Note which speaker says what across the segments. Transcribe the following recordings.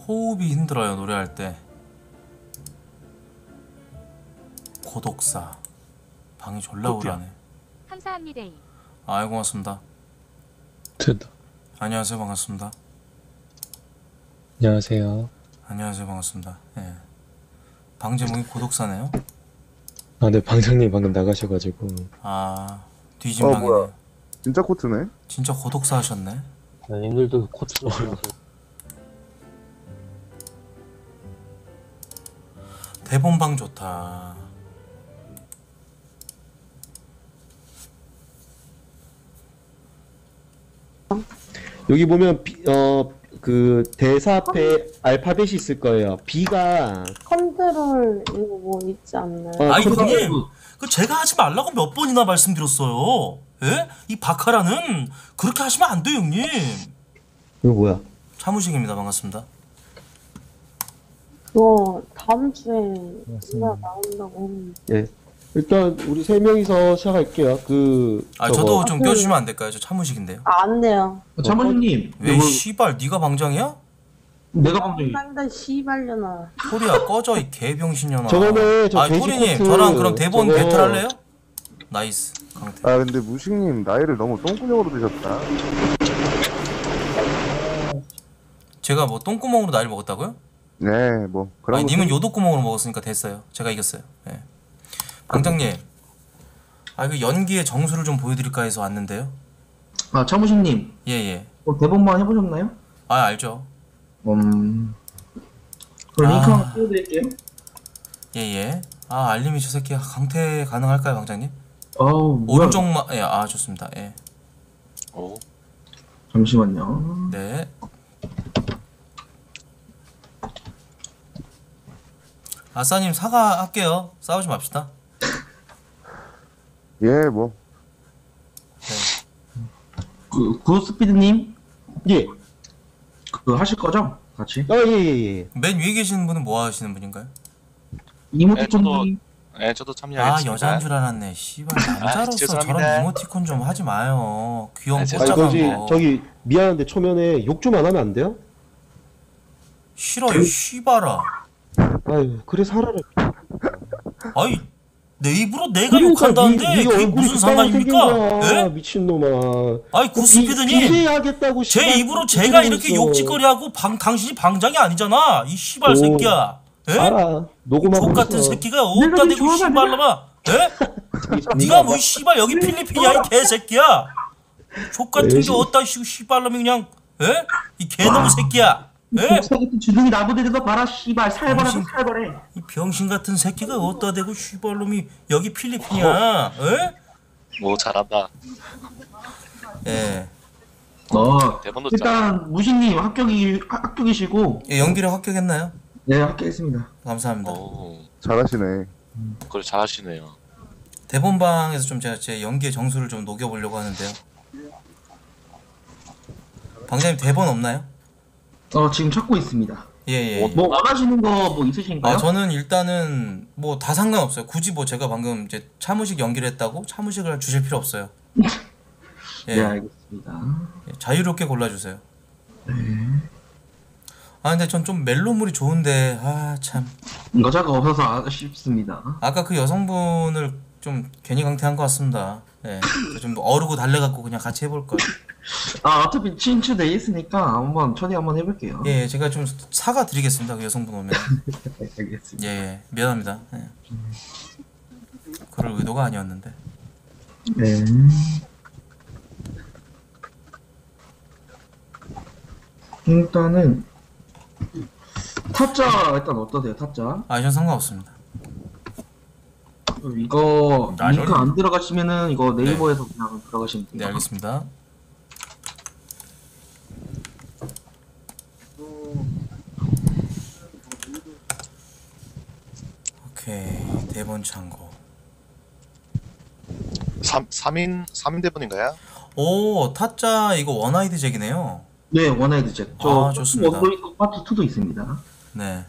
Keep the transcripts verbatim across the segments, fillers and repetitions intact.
Speaker 1: 호흡이 힘들어요 노래할 때. 고독사 방이 졸라 우울하네.
Speaker 2: 감사합니다.
Speaker 1: 아이 고맙습니다.
Speaker 3: 됐다.
Speaker 1: 안녕하세요 반갑습니다.
Speaker 3: 안녕하세요.
Speaker 1: 안녕하세요 반갑습니다. 예. 방 제목이 고독사네요.
Speaker 3: 아, 네, 방장님 방금 나가셔가지고.
Speaker 1: 아 뒤진
Speaker 4: 어,
Speaker 1: 방이네.
Speaker 4: 뭐야. 진짜 코트네?
Speaker 1: 진짜 고독사 하셨네.
Speaker 5: 아, 님들도 코트로
Speaker 1: 대본방 좋다.
Speaker 6: 여기 보면 비, 어, 그 대사 앞에 알파벳이 있을 거예요. B가
Speaker 7: 컨트롤 이거 뭐 있지 않나요?
Speaker 6: 어,
Speaker 1: 아이
Speaker 6: 컨트롤-
Speaker 1: 형님 그 제가 하지 말라고 몇 번이나 말씀드렸어요. 예? 이 바카라는 그렇게 하시면 안 돼요 형님.
Speaker 6: 이거 뭐야?
Speaker 1: 차무식입니다. 반갑습니다.
Speaker 7: 그거 다음 주에 누가 나온다고 했는데.
Speaker 6: 예. 일단 우리 세 명이서 시작할게요. 그
Speaker 1: 아
Speaker 6: 저거-
Speaker 1: 저도 좀
Speaker 7: 그-
Speaker 1: 껴주시면 안 될까요? 저 차무식인데요.
Speaker 7: 아, 안 돼요.
Speaker 8: 차무식님,
Speaker 1: 왜 씨발 네가 방장이야?
Speaker 8: 내가 방송이.
Speaker 7: 상당 씨발려나.
Speaker 1: 토리야 꺼져 이 개병신년아.
Speaker 6: 저거는 저
Speaker 1: 아
Speaker 6: 돼지
Speaker 1: 토리님
Speaker 6: 코트
Speaker 1: 저랑 그럼 대본
Speaker 6: 저거-
Speaker 1: 배틀할래요? 나이스 강태.
Speaker 4: 아 근데 무식님 나이를 너무 똥구녕으로 드셨다.
Speaker 1: 제가 뭐 똥구멍으로 나이를 먹었다고요?
Speaker 4: 네, 뭐 그런
Speaker 1: 아니
Speaker 4: 거
Speaker 1: 님은 요도구멍으로 먹었으니까 됐어요. 제가 이겼어요. 예. 방장님 아 그 연기의 정수를 좀 보여드릴까 해서 왔는데요.
Speaker 8: 아, 차무식님,
Speaker 1: 예예.
Speaker 8: 어, 대본만 해보셨나요?
Speaker 1: 아 알죠.
Speaker 8: 음. 그럼
Speaker 1: 아.
Speaker 8: 링크 한번 띄워드릴게요.
Speaker 1: 예예. 아 알림이 저 새끼 강퇴 가능할까요 방장님?
Speaker 8: 어우, 뭐야.
Speaker 1: 오른쪽만 예아 좋습니다. 예.
Speaker 9: 오.
Speaker 8: 잠시만요.
Speaker 1: 네. 아싸님 사과할게요. 싸우지 맙시다.
Speaker 4: 예, 뭐
Speaker 8: 그, 구스피드님,
Speaker 6: 예.
Speaker 8: 그거 하실 거죠? 같이?
Speaker 6: 아, 예, 예, 예.
Speaker 1: 맨 위에 계시는 분은 뭐 하시는 분인가요?
Speaker 8: 이모티콘님,
Speaker 9: 네, 저도
Speaker 1: 아
Speaker 9: 참여하겠습니다.
Speaker 1: 여자인 줄 알았네. 씨발 남자로서
Speaker 9: 죄송합니다.
Speaker 1: 저런 이모티콘 좀 하지 마요. 귀여운
Speaker 9: 아,
Speaker 6: 아,
Speaker 1: 뽀짝한
Speaker 6: 이거지.
Speaker 1: 거.
Speaker 6: 저기 미안한데 초면에 욕 좀 안 하면 안 돼요?
Speaker 1: 싫어 이 씨발아.
Speaker 6: 아유, 그래 살아라.
Speaker 1: 아이 내 입으로 내가 욕한다는데 그게 무슨 상관입니까? 예?
Speaker 6: 미친놈아.
Speaker 1: 아이 구스피드님
Speaker 6: 비례하겠다고
Speaker 1: 제 입으로 제가 이렇게 욕짓거리하고 방 당신이 방장이 아니잖아. 이 씨발
Speaker 6: 오.
Speaker 1: 새끼야. 예?
Speaker 6: 알아. 녹음하고
Speaker 1: 족 같은
Speaker 6: 있어.
Speaker 1: 새끼가 어디다 대고 씨발놈아. 예? 네가 뭐 씨발 여기 필리핀이야 이 개새끼야. 족 같은 게 어디다 씨 씨발놈이 그냥 예? 이 개놈의 새끼야. 예?
Speaker 8: 독사 같은 주둥이 나부대서 봐라, 씨발. 살벌하다,
Speaker 1: 당신-
Speaker 8: 살벌해.
Speaker 1: 이 병신 같은 새끼가 어디다 대고 씨발놈이 여기 필리핀이야. 예?
Speaker 9: 오, 잘한다.
Speaker 1: 예.
Speaker 8: 어,
Speaker 9: 대본도 짜.
Speaker 8: 일단, 무식님 합격이, 하- 합격이시고,
Speaker 1: 예, 연기력 합격했나요?
Speaker 8: 네, 합격했습니다.
Speaker 1: 감사합니다.
Speaker 9: 오,
Speaker 4: 잘하시네.
Speaker 9: 그걸 잘하시네요.
Speaker 1: 대본방에서 좀 제가 제 연기의 정수를 좀 녹여보려고 하는데요. 방장님 대본 없나요?
Speaker 8: 어, 지금 찾고 있습니다.
Speaker 1: 예예.
Speaker 8: 뭐, 원하시는 거 뭐 있으신가요?
Speaker 1: 아 저는 일단은 뭐 다 상관없어요. 굳이 뭐 제가 방금 이제 차무식 연기를 했다고 차무식을 주실 필요 없어요. 예,
Speaker 8: 네, 알겠습니다.
Speaker 1: 예, 자유롭게 골라주세요. 아 근데 전 좀 멜로물이 좋은데 아 참
Speaker 8: 여자가 없어서 아쉽습니다.
Speaker 1: 아까 그 여성분을 좀 괜히 강퇴한 것 같습니다. 예, 좀 어르고 달래갖고 그냥 같이 해볼 걸.
Speaker 8: 아, 어차피 친추돼 있으니까 한번 초대 한번 해볼게요.
Speaker 1: 예, 제가 좀 사과 드리겠습니다. 그 여성분 오면.
Speaker 8: 네, 알겠습니다.
Speaker 1: 예, 미안합니다. 예. 그럴 의도가 아니었는데.
Speaker 8: 네. 일단은 타짜 일단 어떠세요? 타짜?
Speaker 1: 아, 전 상관없습니다.
Speaker 8: 이거
Speaker 1: 나는-
Speaker 8: 링크 안 들어가시면은 이거 네이버에서 그냥 들어가시면 돼요.
Speaker 1: 네, 알겠습니다. 오케이, 대본 참고.
Speaker 9: 삼, 삼인 삼인 대본인가요?
Speaker 1: 오, 타짜 이거 원아이드 잭이네요.
Speaker 8: 네, 원하이드 잭. 저
Speaker 1: 아, 좋습니다.
Speaker 8: 원도 있고 파트 투도 있습니다.
Speaker 1: 네.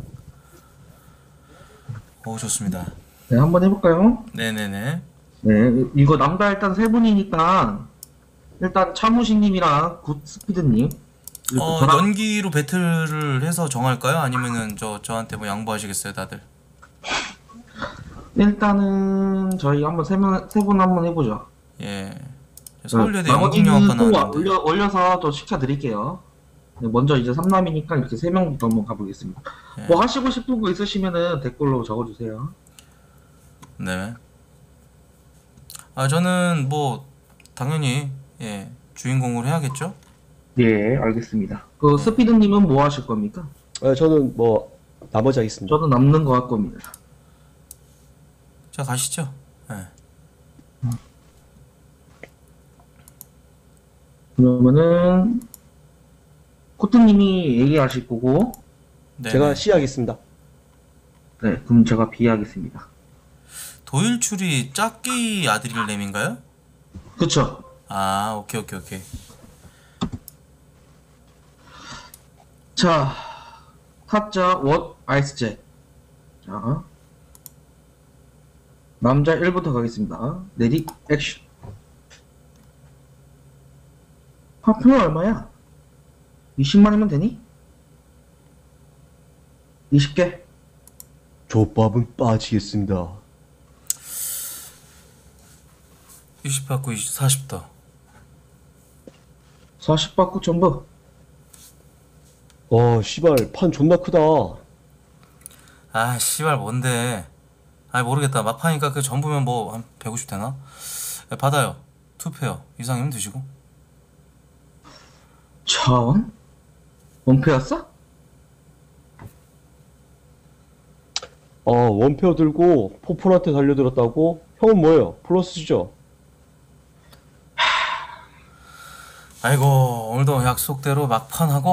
Speaker 1: 오, 좋습니다.
Speaker 8: 네, 한번 해볼까요?
Speaker 1: 네네네.
Speaker 8: 네, 이거 남자 일단 세 분이니까 일단 차무식님이랑 굿스피드님.
Speaker 1: 어
Speaker 8: 저랑-
Speaker 1: 연기로 배틀을 해서 정할까요? 아니면은 저 저한테 뭐 양보하시겠어요, 다들?
Speaker 8: 일단은 저희 한번 세명세분 한번 해보죠.
Speaker 1: 예. 서울예대
Speaker 8: 나머지는
Speaker 1: 연극영화과
Speaker 8: 또
Speaker 1: 나왔는데.
Speaker 8: 올려, 올려서 또 시켜드릴게요. 네, 먼저 이제 삼남이니까 이렇게 세 명부터 한번 가보겠습니다.
Speaker 1: 예.
Speaker 8: 뭐 하시고 싶은 거 있으시면은 댓글로 적어주세요.
Speaker 1: 네. 아 저는 뭐 당연히 예 주인공으로 해야겠죠?
Speaker 8: 예, 알겠습니다. 그 스피드님은 뭐 하실 겁니까?
Speaker 6: 아, 저는 뭐 나머지 하겠습니다.
Speaker 8: 저도 남는 거 할 겁니다.
Speaker 1: 자 가시죠. 예.
Speaker 8: 그러면은 코트님이 얘기하실 거고,
Speaker 1: 네.
Speaker 6: 제가 C 하겠습니다.
Speaker 8: 네, 그럼 제가 B 하겠습니다.
Speaker 1: 도일출이 짝기 아들일렘인가요?
Speaker 8: 그쵸?
Speaker 1: 아 오케이 오케이 오케이.
Speaker 8: 자, 타짜 원 아이스젯. 자, 남자 일부터 가겠습니다. 레디 액션. 화표는 얼마야? 이십만이면 되니? 이십 개.
Speaker 6: 족밥은 빠지겠습니다.
Speaker 1: 이십 받고 이십, 사십 더.
Speaker 8: 사십 받고 전부.
Speaker 6: 어, 씨발, 판 존나 크다.
Speaker 1: 아 씨발 뭔데? 아 모르겠다. 막판이니까 그 전부면 뭐 한 백오십 되나? 예, 받아요. 투 페어 이상이면 드시고.
Speaker 8: 차원? 원패였어?
Speaker 6: 어, 원페어 들고 포폴한테 달려들었다고? 형은 뭐예요? 플러스죠?
Speaker 1: 아이고 오늘도 약속대로 막판하고.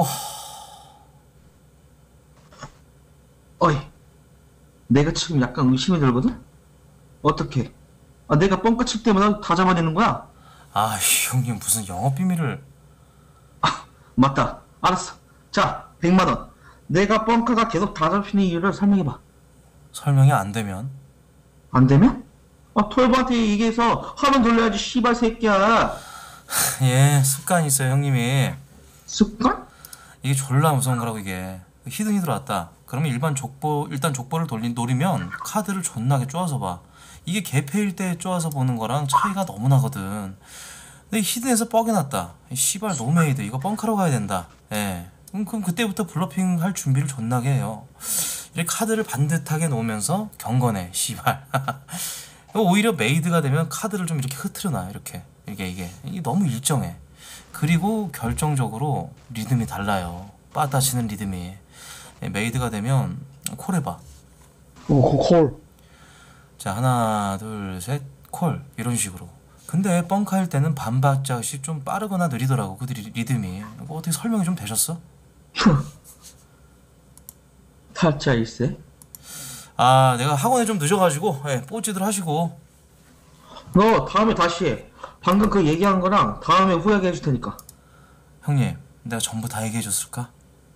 Speaker 8: 어이, 내가 지금 약간 의심이 들거든? 어떻게? 아, 내가 뻥까칠 때마다 다 잡아내는 거야?
Speaker 1: 아 형님 무슨 영업 비밀을.
Speaker 8: 맞다. 알았어. 자, 백만 원. 내가 뻥카가 계속 다 잡히는 이유를 설명해봐.
Speaker 1: 설명이 안 되면.
Speaker 8: 안 되면? 아, 톨브한테 얘기해서 화면 돌려야지, 씨발 새끼야.
Speaker 1: 예 습관이 있어요 형님이.
Speaker 8: 습관?
Speaker 1: 이게 졸라 무서운 거라고 이게. 히든이 들어왔다. 그러면 일반 족보 일단 족보를 돌린 노리면 카드를 존나게 쪼아서 봐. 이게 개패일 때 쪼아서 보는 거랑 차이가 너무 나거든. 근데 히든에서 뻑이 났다. 이 씨발 노메이드 이거 뻥카로 가야 된다. 예. 그럼, 그럼 그때부터 블러핑 할 준비를 존나게 해요. 이렇게 카드를 반듯하게 놓으면서 경건해 씨발. 오히려 메이드가 되면 카드를 좀 이렇게 흐트려놔. 이렇게 이게 이게 이게 너무 일정해. 그리고 결정적으로 리듬이 달라요. 빠따치는 리듬이. 예, 메이드가 되면 콜해봐.
Speaker 6: 어, 콜.
Speaker 1: 자 하나 둘 셋 콜 이런 식으로. 근데 뻥카일 때는 반박자씩 좀 빠르거나 느리더라고 그 리- 리듬이. 뭐 어떻게 설명이 좀 되셨어?
Speaker 8: 타짜 일세?
Speaker 1: 아 내가 학원에 좀 늦어가지고 예, 뽀찌들 하시고.
Speaker 8: 너 다음에 다시 해. 방금 그 얘기한 거랑 다음에 후회하게 해줄 테니까.
Speaker 1: 형님 내가 전부 다 얘기해 줬을까?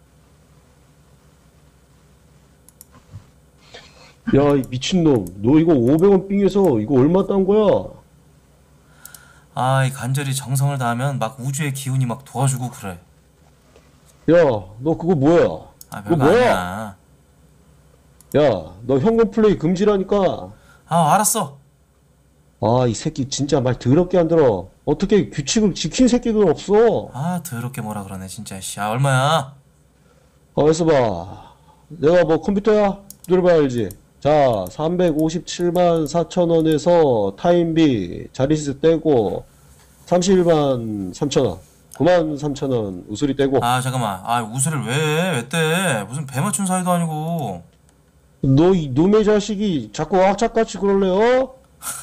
Speaker 6: 야, 이 미친놈. 너 이거 오백 원 삥에서 이거 얼마 딴 거야?
Speaker 1: 아 이 간절히 정성을 다하면 막 우주의 기운이 막 도와주고 그래.
Speaker 6: 야, 너 그거 뭐야?
Speaker 1: 아
Speaker 6: 그거
Speaker 1: 별거 아니야.
Speaker 6: 야, 너 현금 플레이 금지라니까.
Speaker 1: 아 알았어.
Speaker 6: 아, 이 새끼 진짜 말 더럽게 안 들어. 어떻게 규칙을 지킨 새끼가 없어?
Speaker 1: 아 더럽게 뭐라 그러네 진짜. 씨. 아 얼마야?
Speaker 6: 어디서 봐. 내가 뭐 컴퓨터야? 들어봐야 알지. 자, 삼백오십칠만 사천 원에서 타임비, 자릿수 떼고 삼십일만 삼천 원, 구만 삼천 원 우수리 떼고.
Speaker 1: 아 잠깐만. 아 우수를 왜 왜 떼? 무슨 배 맞춘 사이도 아니고.
Speaker 6: 너 이 놈의 자식이 자꾸 악착같이 그럴래, 어?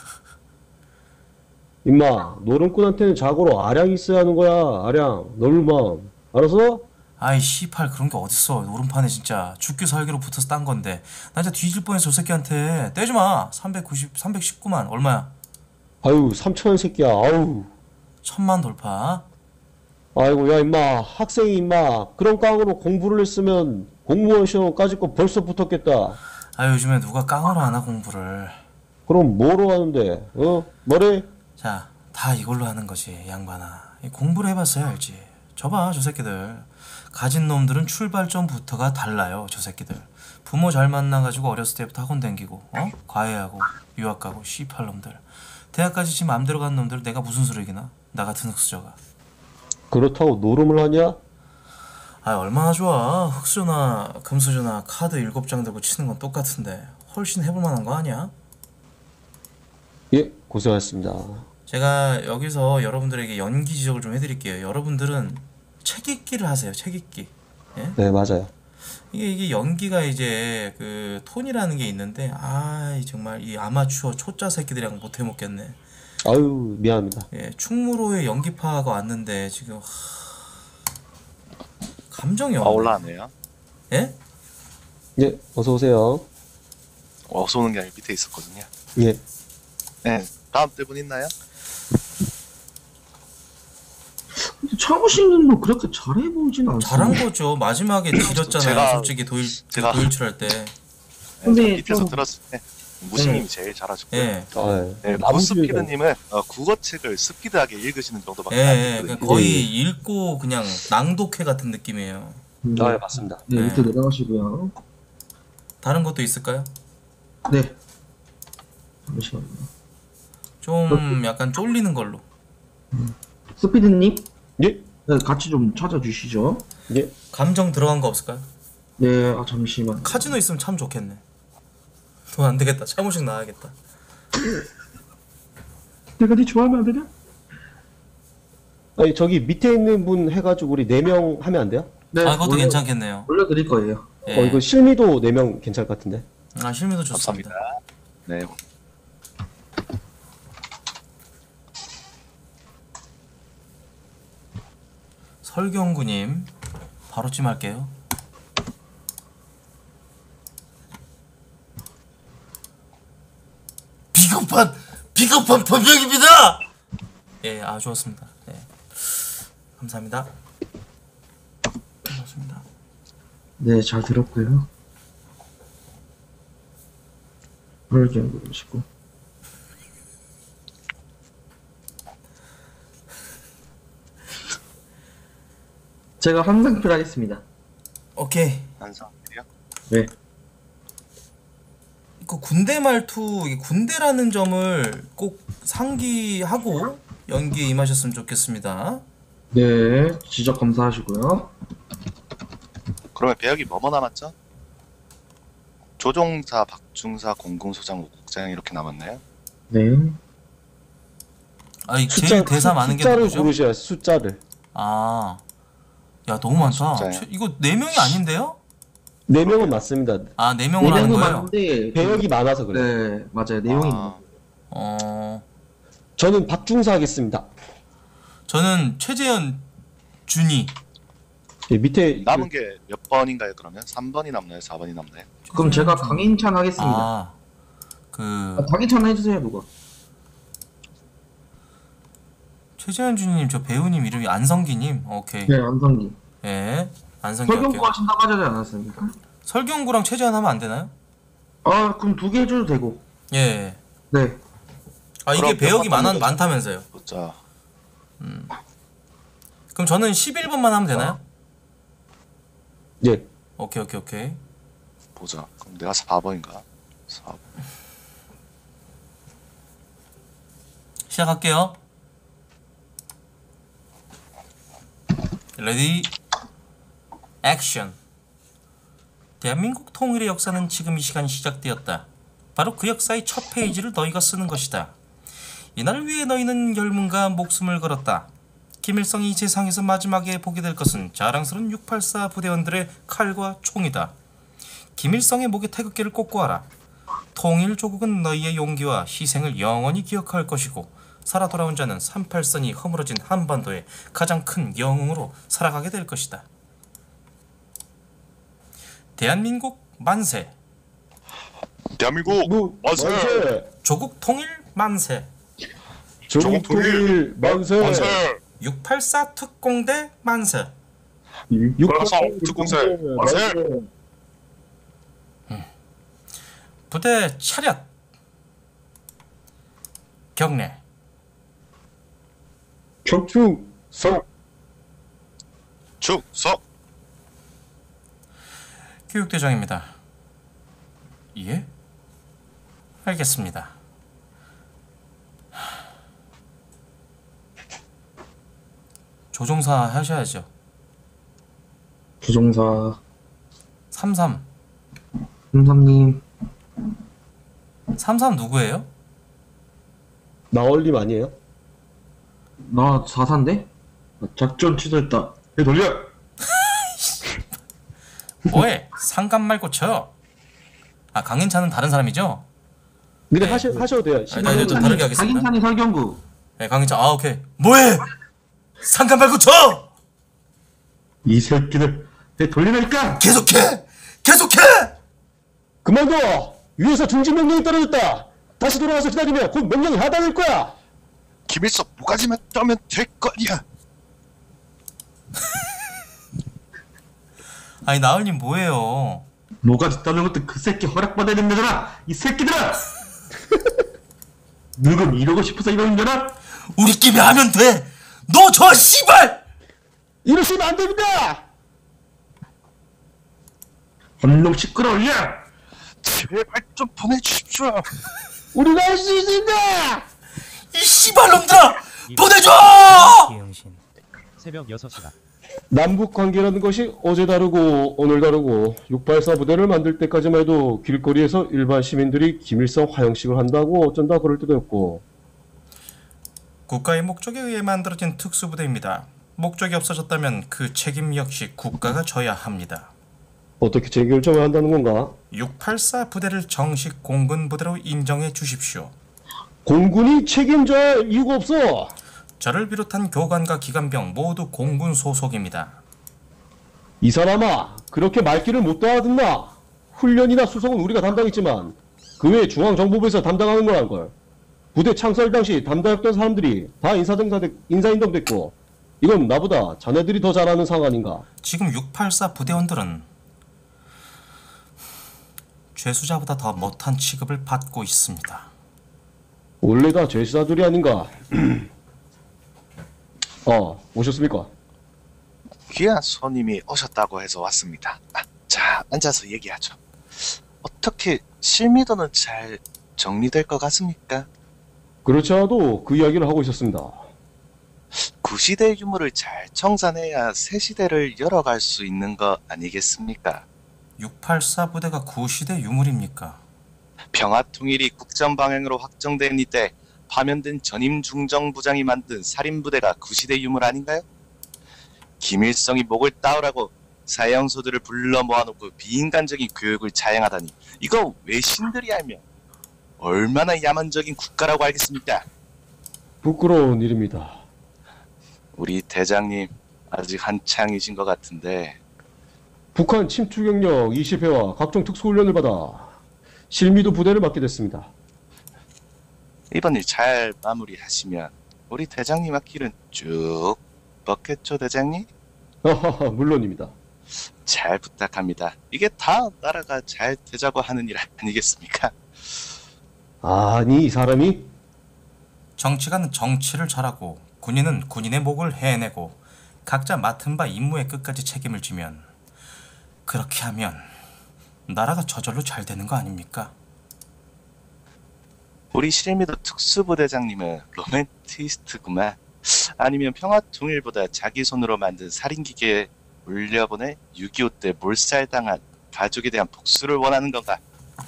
Speaker 6: 임마, 노름꾼한테는 자고로 아량 있어야 하는 거야, 아량. 넓은 마음. 알았어?
Speaker 1: 아이 씨팔 그런 게 어딨어. 노름판에 진짜 죽기 살기로 붙어서 딴 건데 나 진짜 뒤질 뻔했어 저 새끼한테. 떼지마. 삼백구십 삼백십구만 얼마야?
Speaker 6: 아유, 삼천 원 새끼야, 아우.
Speaker 1: 천만 돌파.
Speaker 6: 아이고, 야, 임마, 학생이 임마, 그런 깡으로 공부를 했으면 공무원 시험까지 거 벌써 붙었겠다.
Speaker 1: 아 요즘에 누가 깡으로 하나 공부를.
Speaker 6: 그럼 뭐로 하는데, 어? 뭐래?
Speaker 1: 자 다 이걸로 하는 거지 양반아. 이 공부를 해봤어야 알지. 저봐 저 새끼들 가진 놈들은 출발점부터가 달라요. 저 새끼들 부모 잘 만나가지고 어렸을 때부터 학원 다니고 어? 과외하고 유학 가고 씨팔 놈들 대학까지 지 맘대로 간 놈들 내가 무슨 수를 이기나? 나 같은 흑수저가.
Speaker 6: 그렇다고 노름을 하냐?
Speaker 1: 아 얼마나 좋아. 흑수저나 금수저나 카드 일곱 장 들고 치는 건 똑같은데 훨씬 해볼 만한 거 아니야?
Speaker 6: 예, 고생하셨습니다.
Speaker 1: 제가 여기서 여러분들에게 연기 지적을 좀 해드릴게요. 여러분들은 책 읽기를 하세요. 책 읽기. 예?
Speaker 6: 네, 맞아요.
Speaker 1: 이게 이게 연기가 이제 그 톤이라는 게 있는데 아 정말 이 아마추어 초짜 새끼들이랑 못 해먹겠네.
Speaker 6: 아유, 미안합니다.
Speaker 1: 예, 충무로에 연기파가 왔는데 지금 하... 감정이
Speaker 9: 아
Speaker 1: 없네.
Speaker 9: 올라왔네요.
Speaker 1: 예?
Speaker 6: 예, 어서 오세요.
Speaker 9: 어서 오는 게 아니라 밑에 있었거든요.
Speaker 6: 예.
Speaker 9: 네. 다음 때 분 있나요?
Speaker 8: 차무식님도 그렇게 잘해보진 않습니다.
Speaker 1: 잘한 거죠. 마지막에 지렸잖아요.
Speaker 9: 제가-
Speaker 1: 솔직히 도일
Speaker 9: 제가-
Speaker 1: 도일출할 때.
Speaker 9: 네,
Speaker 8: 근데
Speaker 9: 밑에서
Speaker 8: 좀-
Speaker 9: 들었을 때 무식님이 제일 잘하셨고요.
Speaker 1: 예.
Speaker 6: 아, 예.
Speaker 9: 네,
Speaker 6: 나무
Speaker 9: 구스피드님은 어, 국어책을 스피드하게 읽으시는 정도밖에
Speaker 1: 예,
Speaker 9: 안
Speaker 1: 예.
Speaker 9: 되거든요.
Speaker 1: 그러니까 거의 읽고 그냥 낭독회 같은 느낌이에요.
Speaker 8: 네,
Speaker 6: 아, 예, 맞습니다.
Speaker 8: 네,
Speaker 1: 네.
Speaker 8: 밑에 내려가시고요.
Speaker 1: 다른 것도 있을까요?
Speaker 8: 네. 잠시만요.
Speaker 1: 좀 약간 쫄리는 걸로.
Speaker 8: 스피드님,
Speaker 6: 예,
Speaker 8: 네, 같이 좀 찾아주시죠.
Speaker 6: 예.
Speaker 1: 감정 들어간 거 없을까요?
Speaker 8: 네, 아 잠시만.
Speaker 1: 카지노 있으면 참 좋겠네. 돈 안 되겠다. 차무식 나와야겠다.
Speaker 8: 내가 네 좋아하면 안 되냐?
Speaker 6: 아니, 저기 밑에 있는 분 해가지고 우리 네 명 하면 안 돼요?
Speaker 8: 네,
Speaker 1: 아 그것도
Speaker 8: 올려-
Speaker 1: 괜찮겠네요.
Speaker 8: 올려드릴 거예요.
Speaker 1: 예.
Speaker 6: 어, 이거 실미도 네 명 괜찮을 것 같은데.
Speaker 1: 아 실미도 좋습니다.
Speaker 9: 감사합니다. 네.
Speaker 1: 설경구님 바로 찜할게요. 비겁한 비겁한 법령입니다. 예, 아 좋았습니다. 네, 감사합니다. 고맙습니다.
Speaker 8: 네, 잘 들었고요. 이렇게 누르시고. 제가 항상 필요하겠습니다.
Speaker 1: 오케이.
Speaker 9: 한상이요?
Speaker 8: 네.
Speaker 1: 그 군대 말투, 이게 군대라는 점을 꼭 상기하고 연기에 임하셨으면 좋겠습니다.
Speaker 8: 네, 지적 감사하시고요.
Speaker 9: 그러면 배역이 뭐뭐 남았죠? 조종사, 박중사, 공군소장, 오국장 이렇게 남았나요?
Speaker 8: 네.
Speaker 1: 아, 이 제일 대사 많은 게
Speaker 6: 숫자를
Speaker 1: 누구죠?
Speaker 6: 고르셔야 숫자를.
Speaker 1: 아, 야 너무 많다.
Speaker 9: 숫자요?
Speaker 1: 최- 이거 네 명이 아닌데요?
Speaker 6: 네 명은 맞습니다.
Speaker 1: 아, 네 명을 하는
Speaker 8: 내용은
Speaker 1: 거예요?
Speaker 8: 많은데
Speaker 6: 배역이 많아서 그래요.
Speaker 8: 네, 맞아요. 내용이
Speaker 9: 아,
Speaker 1: 어,
Speaker 6: 저는 박중사 하겠습니다.
Speaker 1: 저는 최재현 준이.
Speaker 6: 예, 밑에
Speaker 9: 남은 게 몇 번인가요? 그러면 삼 번이 남나요? 사 번이 남나요?
Speaker 8: 그럼 제가 강인찬 하겠습니다.
Speaker 1: 아, 그
Speaker 8: 아, 강인찬 해주세요, 누가?
Speaker 1: 최재현 준님 저 배우님 이름이 안성기님. 오케이.
Speaker 8: 네, 안성기.
Speaker 1: 예, 안성기
Speaker 8: 설경구
Speaker 1: 할게요.
Speaker 8: 하신다고 하지 않았습니까?
Speaker 1: 설경구랑 최재현 하면 안 되나요?
Speaker 8: 아, 그럼 두 개 해줘도 되고.
Speaker 1: 예, 예.
Speaker 8: 네.
Speaker 1: 아 이게
Speaker 9: 그럼
Speaker 1: 배역이
Speaker 9: 몇
Speaker 1: 많,
Speaker 9: 번
Speaker 1: 많다면서요.
Speaker 9: 보자.
Speaker 1: 그럼 저는 십일 번만 하면 되나요?
Speaker 6: 예.
Speaker 1: 오케이 오케이 오케이.
Speaker 9: 보자. 그럼 내가 사 번인가? 사 번.
Speaker 1: 시작할게요. 레디 액션. 대한민국 통일의 역사는 지금 이 시간 시작되었다. 바로 그 역사의 첫 페이지를 너희가 쓰는 것이다. 이날 위해 너희는 열문과 목숨을 걸었다. 김일성이 세상에서 마지막에 보게 될 것은 자랑스러운 육팔사 부대원들의 칼과 총이다. 김일성의 목에 태극기를 꽂고 하라. 통일조국은 너희의 용기와 희생을 영원히 기억할 것이고 살아 돌아온 자는 삼팔선이 허물어진 한반도의 가장 큰 영웅으로 살아가게 될 것이다. 대한민국 만세.
Speaker 9: 대한민국
Speaker 6: 무,
Speaker 9: 만세!
Speaker 1: 조국 통일 만세.
Speaker 6: 조국 통일 만세!
Speaker 1: 육팔사 특공대 만세.
Speaker 6: 육팔사
Speaker 9: 특공대 만세!
Speaker 1: 부대 차렷. 경례.
Speaker 6: 경충 성
Speaker 9: 축소.
Speaker 1: 교육대장입니다. 예? 알겠습니다. 조종사 하셔야죠.
Speaker 8: 조종사
Speaker 1: 삼삼.
Speaker 8: 삼삼님
Speaker 1: 삼삼 누구예요?
Speaker 6: 나얼림 아니에요?
Speaker 8: 나 사사인데? 작전 취소했다. 배 돌려.
Speaker 1: 뭐해? 상관 말고 쳐. 아, 강인찬은 다른 사람이죠?
Speaker 6: 근데
Speaker 1: 네.
Speaker 6: 하셔, 하셔도 돼요.
Speaker 1: 아니, 나 이제 좀 다르게 하겠습니다.
Speaker 8: 강인찬이 설경구.
Speaker 1: 네, 강인찬. 아, 오케이. 뭐해? 상관 말고 쳐!
Speaker 8: 이 새끼들 배 돌리라니까.
Speaker 1: 계속해! 계속해!
Speaker 6: 그만둬! 위에서 중지 명령이 떨어졌다! 다시 돌아와서 기다리면 곧 명령이 하단일 거야!
Speaker 9: 김일성 모가지만 떠면 될 거야.
Speaker 1: 아니, 나을님 뭐예요?
Speaker 8: 뭐가 따는 것도 그 새끼 허락받아야 된다잖아. 이 새끼들아. 누군 이러고 싶어서 이러는 거라.
Speaker 1: 우리끼리 하면 돼! 너 저 씨발!
Speaker 6: 이러시면 안 됩니다!
Speaker 8: 한 놈씩 끌어올려.
Speaker 9: 제발 좀 보내주십시오.
Speaker 6: 우리가 할 수 있습니다!
Speaker 1: 이 씨발놈들아! 보내줘!
Speaker 2: 기흥신 새벽 여섯 시다.
Speaker 6: 남북 관계라는 것이 어제 다르고 오늘 다르고 육팔사 부대를 만들 때까지만 해도 길거리에서 일반 시민들이 김일성 화형식을 한다고 어쩐다 그럴 때도 없고
Speaker 1: 국가의 목적에 의해 만들어진 특수부대입니다. 목적이 없어졌다면 그 책임 역시 국가가 져야 합니다.
Speaker 6: 어떻게 재결정을 한다는 건가?
Speaker 1: 육팔사 부대를 정식 공군부대로 인정해 주십시오.
Speaker 6: 공군이 책임져야 이유가 없어!
Speaker 1: 저를 비롯한 교관과 기관병 모두 공군 소속입니다.
Speaker 6: 이 사람아, 그렇게 말귀를 못 알아듣나? 훈련이나 수송은 우리가 담당했지만 그 외에 중앙정보부에서 담당하는 거란걸. 부대 창설 당시 담당했던 사람들이 다 인사등사, 인사인정됐고 이건 나보다 자네들이 더 잘 아는 상황 아닌가?
Speaker 1: 지금 육팔사 부대원들은 죄수자보다 더 못한 취급을 받고 있습니다.
Speaker 6: 원래 다 죄수자들이 아닌가? 어, 오셨습니까?
Speaker 9: 귀한 손님이 오셨다고 해서 왔습니다. 아, 자, 앉아서 얘기하죠. 어떻게 실미도는 잘 정리될 것 같습니까?
Speaker 6: 그렇지 않아도 그 이야기를 하고 있었습니다.
Speaker 9: 구시대 유물을 잘 청산해야 새 시대를 열어갈 수 있는 거 아니겠습니까?
Speaker 1: 육팔사 부대가 구시대 유물입니까?
Speaker 9: 평화통일이 국정방향으로 확정된 이때 파면된 전임 중정부장이 만든 살인부대가 구시대 유물 아닌가요? 김일성이 목을 따오라고 사형소들을 불러 모아놓고 비인간적인 교육을 자행하다니 이거 외신들이 알면 얼마나 야만적인 국가라고 알겠습니까?
Speaker 6: 부끄러운 일입니다.
Speaker 9: 우리 대장님 아직 한창이신 것 같은데
Speaker 6: 북한 침투 경력 이십 회와 각종 특수훈련을 받아 실미도 부대를 맡게 됐습니다.
Speaker 9: 이번 일 잘 마무리하시면 우리 대장님 앞길은 쭉 뻗겠죠, 대장님?
Speaker 6: 하하하, 물론입니다.
Speaker 9: 잘 부탁합니다. 이게 다 나라가 잘 되자고 하는 일 아니겠습니까?
Speaker 6: 아니, 이 사람이?
Speaker 1: 정치가는 정치를 잘하고 군인은 군인의 목을 해내고 각자 맡은 바 임무의 끝까지 책임을 지면 그렇게 하면 나라가 저절로 잘 되는 거 아닙니까?
Speaker 9: 우리 실미도 특수부대장님은 로맨티스트구만. 아니면 평화통일보다 자기 손으로 만든 살인기계에 올려보내 육이오 때 몰살당한 가족에 대한 복수를 원하는 건가?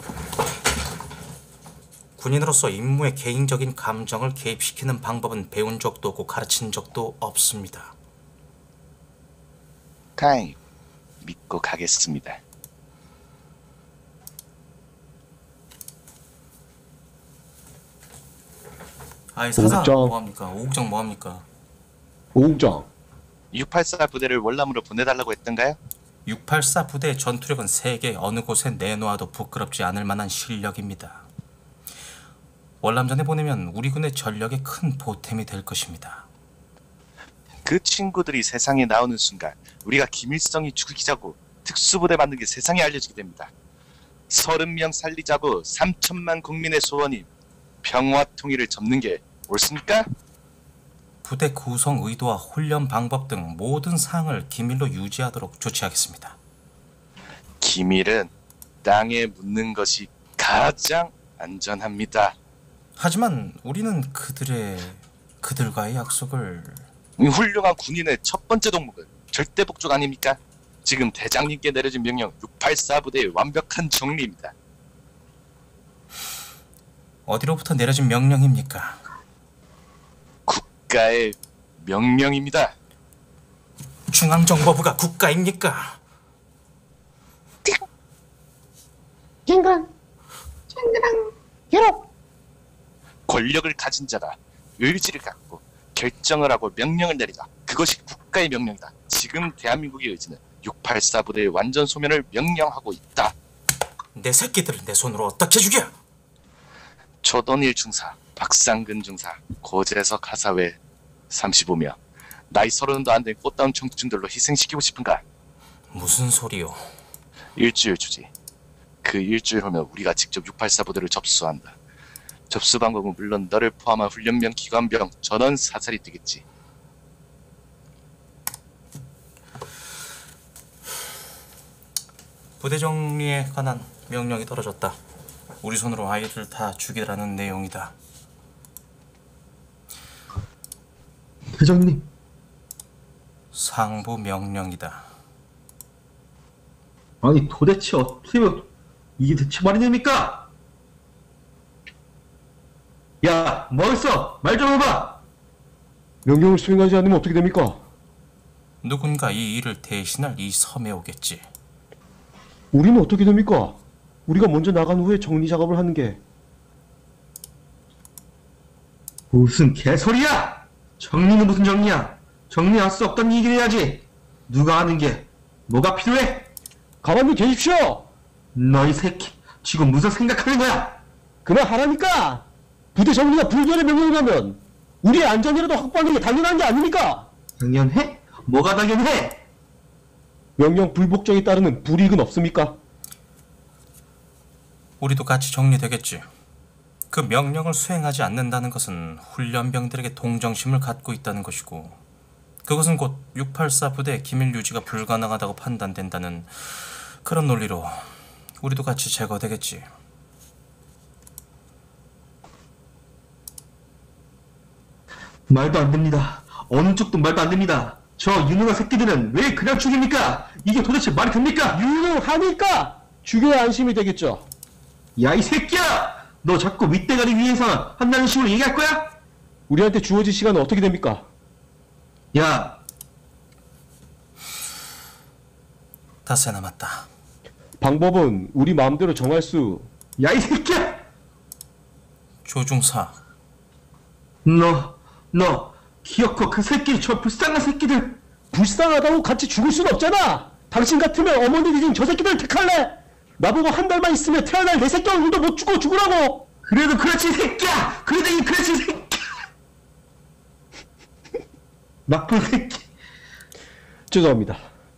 Speaker 1: 군인으로서 임무에 개인적인 감정을 개입시키는 방법은 배운 적도 없고 가르친 적도 없습니다.
Speaker 9: 다행 믿고 가겠습니다.
Speaker 1: 아이 사사
Speaker 6: 오국장.
Speaker 1: 뭐합니까? 오국장 뭐합니까?
Speaker 6: 오국장.
Speaker 9: 육팔사 부대를 월남으로 보내달라고 했던가요?
Speaker 1: 육팔사 부대의 전투력은 세계 어느 곳에 내놓아도 부끄럽지 않을 만한 실력입니다. 월남전에 보내면 우리 군의 전력에 큰 보탬이 될 것입니다.
Speaker 9: 그 친구들이 세상에 나오는 순간 우리가 김일성이 죽이자고 특수부대 만든 게 세상에 알려지게 됩니다. 서른 명 살리자고 삼천만 국민의 소원이 평화통일을 접는 게 옳습니까?
Speaker 1: 부대 구성 의도와 훈련 방법 등 모든 사항을 기밀로 유지하도록 조치하겠습니다.
Speaker 9: 기밀은 땅에 묻는 것이 가장 안전합니다.
Speaker 1: 하지만 우리는 그들의 그들과의 약속을
Speaker 9: 이 훌륭한 군인의 첫 번째 동목은 절대 복종 아닙니까? 지금 대장님께 내려진 명령 육팔사 부대의 완벽한 정리입니다.
Speaker 1: 어디로부터 내려진 명령입니까?
Speaker 9: 국가의 명령입니다.
Speaker 1: 중앙정보부가 국가입니까?
Speaker 7: 징그랑 징그랑 괴롭.
Speaker 9: 권력을 가진 자가 의지를 갖고 결정을 하고 명령을 내리다. 그것이 국가의 명령이다. 지금 대한민국의 의지는 육팔사 부대의 완전 소멸을 명령하고 있다.
Speaker 1: 내 새끼들을 내 손으로 어떻게 죽여?
Speaker 9: 초돈일 중사, 박상근 중사, 고재석 하사회 삼십오 명. 나이 서른도 안 된 꽃다운 청춘들로 희생시키고 싶은가?
Speaker 1: 무슨 소리요?
Speaker 9: 일주일 주지. 그 일주일 후면 우리가 직접 육팔사 부대를 접수한다. 접수 방법은 물론 너를 포함한 훈련병, 기관병, 전원 사살이 되겠지.
Speaker 1: 부대 정리에 관한 명령이 떨어졌다. 우리 손으로 아이를 다 죽이라는 내용이다.
Speaker 8: 대장님,
Speaker 1: 상부 명령이다.
Speaker 8: 아니 도대체 어떻게 이게 대체 말이 됩니까? 야, 뭐 있어? 말 좀 해봐.
Speaker 6: 명령을 수행하지 않으면 어떻게 됩니까?
Speaker 1: 누군가 이 일을 대신할 이 섬에 오겠지.
Speaker 6: 우리는 어떻게 됩니까? 우리가 먼저 나간 후에 정리 작업을 하는 게.
Speaker 8: 무슨 개소리야! 정리는 무슨 정리야? 정리할 수 없다는 얘기를 해야지. 누가 하는 게 뭐가 필요해?
Speaker 6: 가만히 계십시오.
Speaker 8: 너희 새끼 지금 무슨 생각하는 거야?
Speaker 6: 그만하라니까. 부대 정리가 불변의 명령이라면 우리의 안전이라도 확보하는 게 당연한 게 아닙니까?
Speaker 8: 당연해? 뭐가 당연해?
Speaker 6: 명령 불복종에 따르는 불이익은 없습니까?
Speaker 1: 우리도 같이 정리되겠지. 그 명령을 수행하지 않는다는 것은 훈련병들에게 동정심을 갖고 있다는 것이고, 그것은 곧 육팔사 부대의 기밀 유지가 불가능하다고 판단된다는 그런 논리로 우리도 같이 제거되겠지.
Speaker 8: 말도 안 됩니다. 어느 쪽도 말도 안 됩니다. 저 유능한 새끼들은 왜 그냥 죽입니까? 이게 도대체 말이 됩니까?
Speaker 6: 유능하니까 죽여야 안심이 되겠죠.
Speaker 8: 야, 이 새끼야! 너 자꾸 윗대가리 위해서 한다는 식으로 얘기할 거야?
Speaker 6: 우리한테 주어진 시간은 어떻게 됩니까?
Speaker 8: 야,
Speaker 1: 닷새 남았다.
Speaker 6: 방법은 우리 마음대로 정할 수.
Speaker 8: 야, 이 새끼야!
Speaker 1: 조중사,
Speaker 8: 너, 너, 기어코 그 새끼, 저 불쌍한 새끼들!
Speaker 6: 불쌍하다고 같이 죽을 순 없잖아. 당신 같으면 어머니 뒤진 저 새끼들 택할래? 나보고 한 달만 있으면 태어날 내 새끼 얼굴도 못 주고 죽으라고.
Speaker 8: 그래도 그렇지, 이 새끼야! 그래도 이 그렇지, 이 새끼야! 나쁜 새끼.
Speaker 6: 죄송합니다.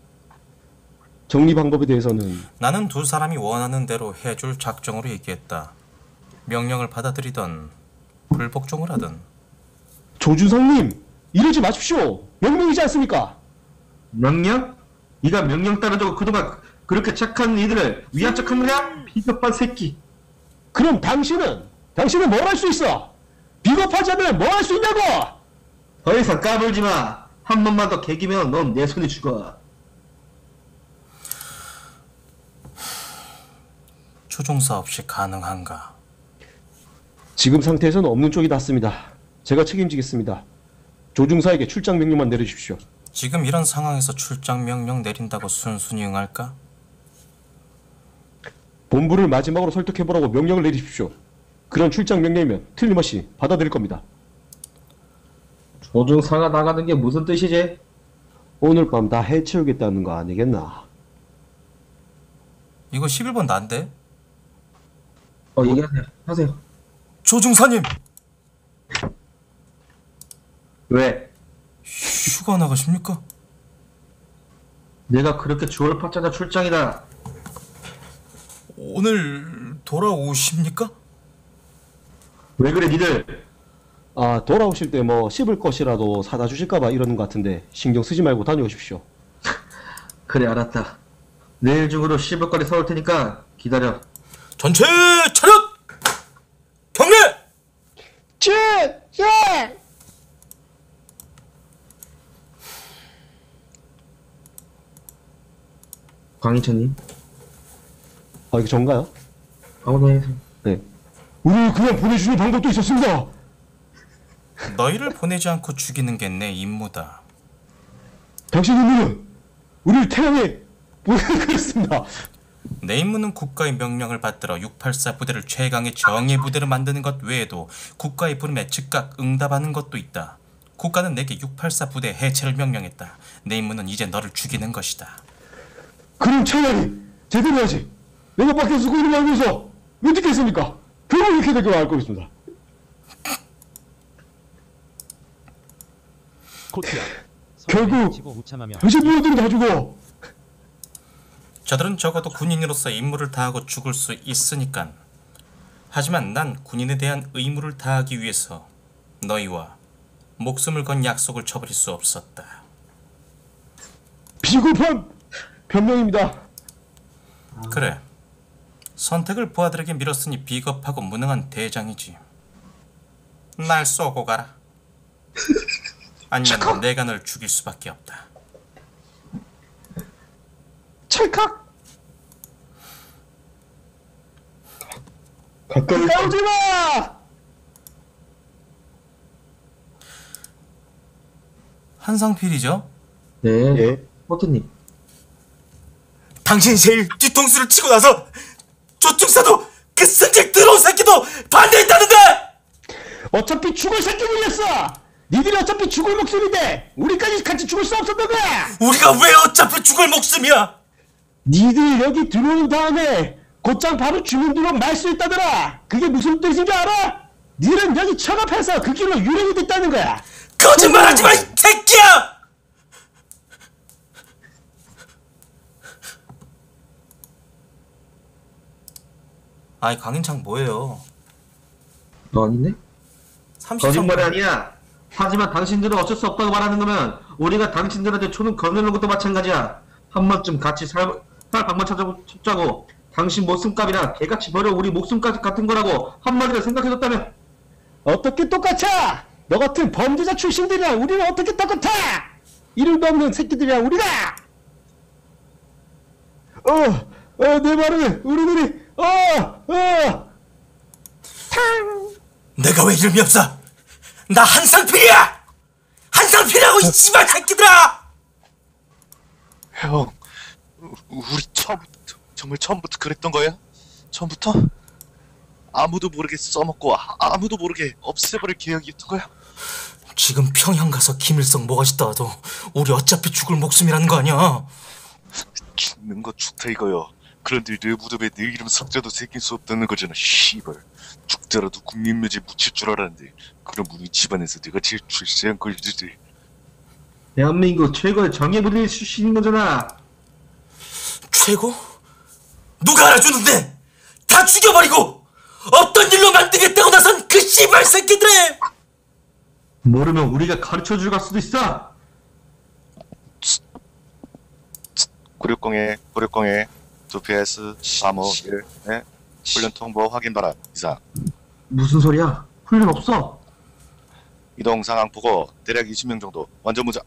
Speaker 6: 정리 방법에 대해서는
Speaker 1: 나는 두 사람이 원하는 대로 해줄 작정으로 얘기했다. 명령을 받아들이던 불복종을 하든.
Speaker 6: 조준성님 이러지 마십시오. 명령이지 않습니까?
Speaker 8: 명령? 네가 명령 따라주고 그동안 그렇게 착한 이들을 위한 척한 거냐? 비겁한 새끼.
Speaker 6: 그럼 당신은 당신은 뭘 할 수 있어? 비겁하지 않으면 뭘 할 수 있냐고?
Speaker 8: 더 이상 까불지 마. 한 번만 더 개기면 넌 내 손에 죽어.
Speaker 1: 조종사 없이 가능한가?
Speaker 6: 지금 상태에서는 없는 쪽이 낫습니다. 제가 책임지겠습니다. 조중사에게 출장 명령만 내려주십시오.
Speaker 1: 지금 이런 상황에서 출장 명령 내린다고 순순히 응할까?
Speaker 6: 본부를 마지막으로 설득해보라고 명령을 내리십시오. 그런 출장 명령이면 틀림없이 받아들일 겁니다.
Speaker 8: 조중사가 나가는 게 무슨 뜻이지?
Speaker 6: 오늘 밤 다 해치우겠다는 거 아니겠나?
Speaker 1: 이거 십일 번 난데?
Speaker 8: 어, 얘기하세요. 하세요.
Speaker 1: 조중사님!
Speaker 8: 왜?
Speaker 1: 휴가 나가십니까?
Speaker 8: 내가 그렇게 주얼 파짜자 출장이다.
Speaker 1: 오늘 돌아오십니까?
Speaker 8: 왜 그래, 니들?
Speaker 6: 아, 돌아오실 때 뭐 씹을 것이라도 사다 주실까봐 이러는 것 같은데 신경 쓰지 말고 다녀오십시오.
Speaker 8: 그래, 알았다. 내일 중으로 씹을거리 사올 테니까 기다려.
Speaker 1: 전체 차렷! 경례!
Speaker 7: 예! 예!
Speaker 8: 광희천님.
Speaker 6: 아, 이거 전가요?
Speaker 8: 아무나 해서.
Speaker 6: 네. 우리 그냥 보내주는 방법도 있었습니다.
Speaker 1: 너희를 보내지 않고 죽이는 게 내 임무다.
Speaker 6: 당신 임무는 우리를 태양에 보내겠습니다.
Speaker 1: 내 임무는 국가의 명령을 받들어 육팔사 부대를 최강의 정예 부대로 만드는 것 외에도 국가의 부름에 즉각 응답하는 것도 있다. 국가는 내게 육팔사 부대 해체를 명령했다. 내 임무는 이제 너를 죽이는 것이다.
Speaker 6: 그럼 차라리 제대로 하지. 내가 밖에서 쓰고 있는 거 알면서 왜 듣겠습니까? 결국 이렇게 될 거 알 거겠습니다.
Speaker 2: 코트야.
Speaker 6: 결국
Speaker 2: 치고 우참하며
Speaker 6: 당신 부모들은 다 죽어.
Speaker 1: 저들은 적어도 군인으로서 임무를 다하고 죽을 수 있으니깐. 하지만 난 군인에 대한 의무를 다하기 위해서 너희와 목숨을 건 약속을 저버릴 수 없었다.
Speaker 6: 비겁한 변명입니다.
Speaker 1: 그래. 선택을 부하들에게 밀었으니 비겁하고 무능한 대장이지. 날 쏘고 가라. 아니면 내가 널 죽일 수밖에 없다.
Speaker 6: 찰칵. 가까이 오지 마.
Speaker 1: 한상필이죠?
Speaker 8: 네.
Speaker 6: 예.
Speaker 8: 포트님.
Speaker 1: 당신 제일 뒤통수를 치고 나서 조충사도 그 승질 더러운 새끼도 반대했다는데!
Speaker 6: 어차피 죽을 새끼들이었어. 니들이 어차피 죽을 목숨인데 우리까지 같이 죽을 수 없었던 거야.
Speaker 1: 우리가 왜 어차피 죽을 목숨이야?
Speaker 6: 니들 여기 들어온 다음에 곧장 바로 주민들로 말 수 있다더라. 그게 무슨 뜻인 줄 알아? 니들은 여기 천업해서 그 길로 유령이 됐다는 거야.
Speaker 1: 거짓말하지 마, 이 새끼야! 아이 강인창 뭐예요?
Speaker 8: 너 아니네?
Speaker 1: 삼십
Speaker 8: 거짓말이 아니야. 하지만 당신들은 어쩔 수 없다고 말하는 거면 우리가 당신들한테 초는 거느는 것도 마찬가지야. 한 번쯤 같이 살, 살 방법 찾자고, 찾자고. 당신 목숨값이랑 개같이 버려 우리 목숨값 같은 거라고 한마디로 생각해줬다면.
Speaker 6: 어떻게 똑같아? 너 같은 범죄자 출신들이랑 우리는 어떻게 똑같아? 이름도 없는 새끼들이랑 우리가. 어, 어, 내 말은 우리들이 어, 어.
Speaker 1: 내가 왜 이름이 없어? 나 한상필이야! 한상필이라고 이 씨발 새끼들아!
Speaker 9: 형, 우- 우리 처음부터 정말 처음부터 그랬던 거야? 처음부터? 아무도 모르게 써먹고 아- 아무도 모르게 없애버릴 계획이었던 거야?
Speaker 1: 지금 평양 가서 김일성 모가지 따도 우리 어차피 죽을 목숨이라는 거 아니야?
Speaker 9: 죽는 거 좋다 이거요. 그런데 내 무덤에 내 이름 석자도 새길 수 없다는 거잖아. 씨발. 죽더라도 국민묘지 묻힐 줄 알았는데 그럼 우리 집안에서 내가 제일 출세한 걸지지.
Speaker 8: 대한민국 최고의 정예부대 출신인 거잖아.
Speaker 1: 최고? 누가 알아주는데? 다 죽여버리고 없던 일로 만들겠다고 나선 그 씨발 새끼들의!
Speaker 8: 모르면 우리가 가르쳐주러 갈 수도 있어.
Speaker 9: 구육공에 구육공에 두 피에스 삼오일 네? 훈련 통보 확인 바람 이상.
Speaker 8: 무슨 소리야? 훈련 없어.
Speaker 9: 이동 상황 보고 대략 이십 명 정도 완전 무자.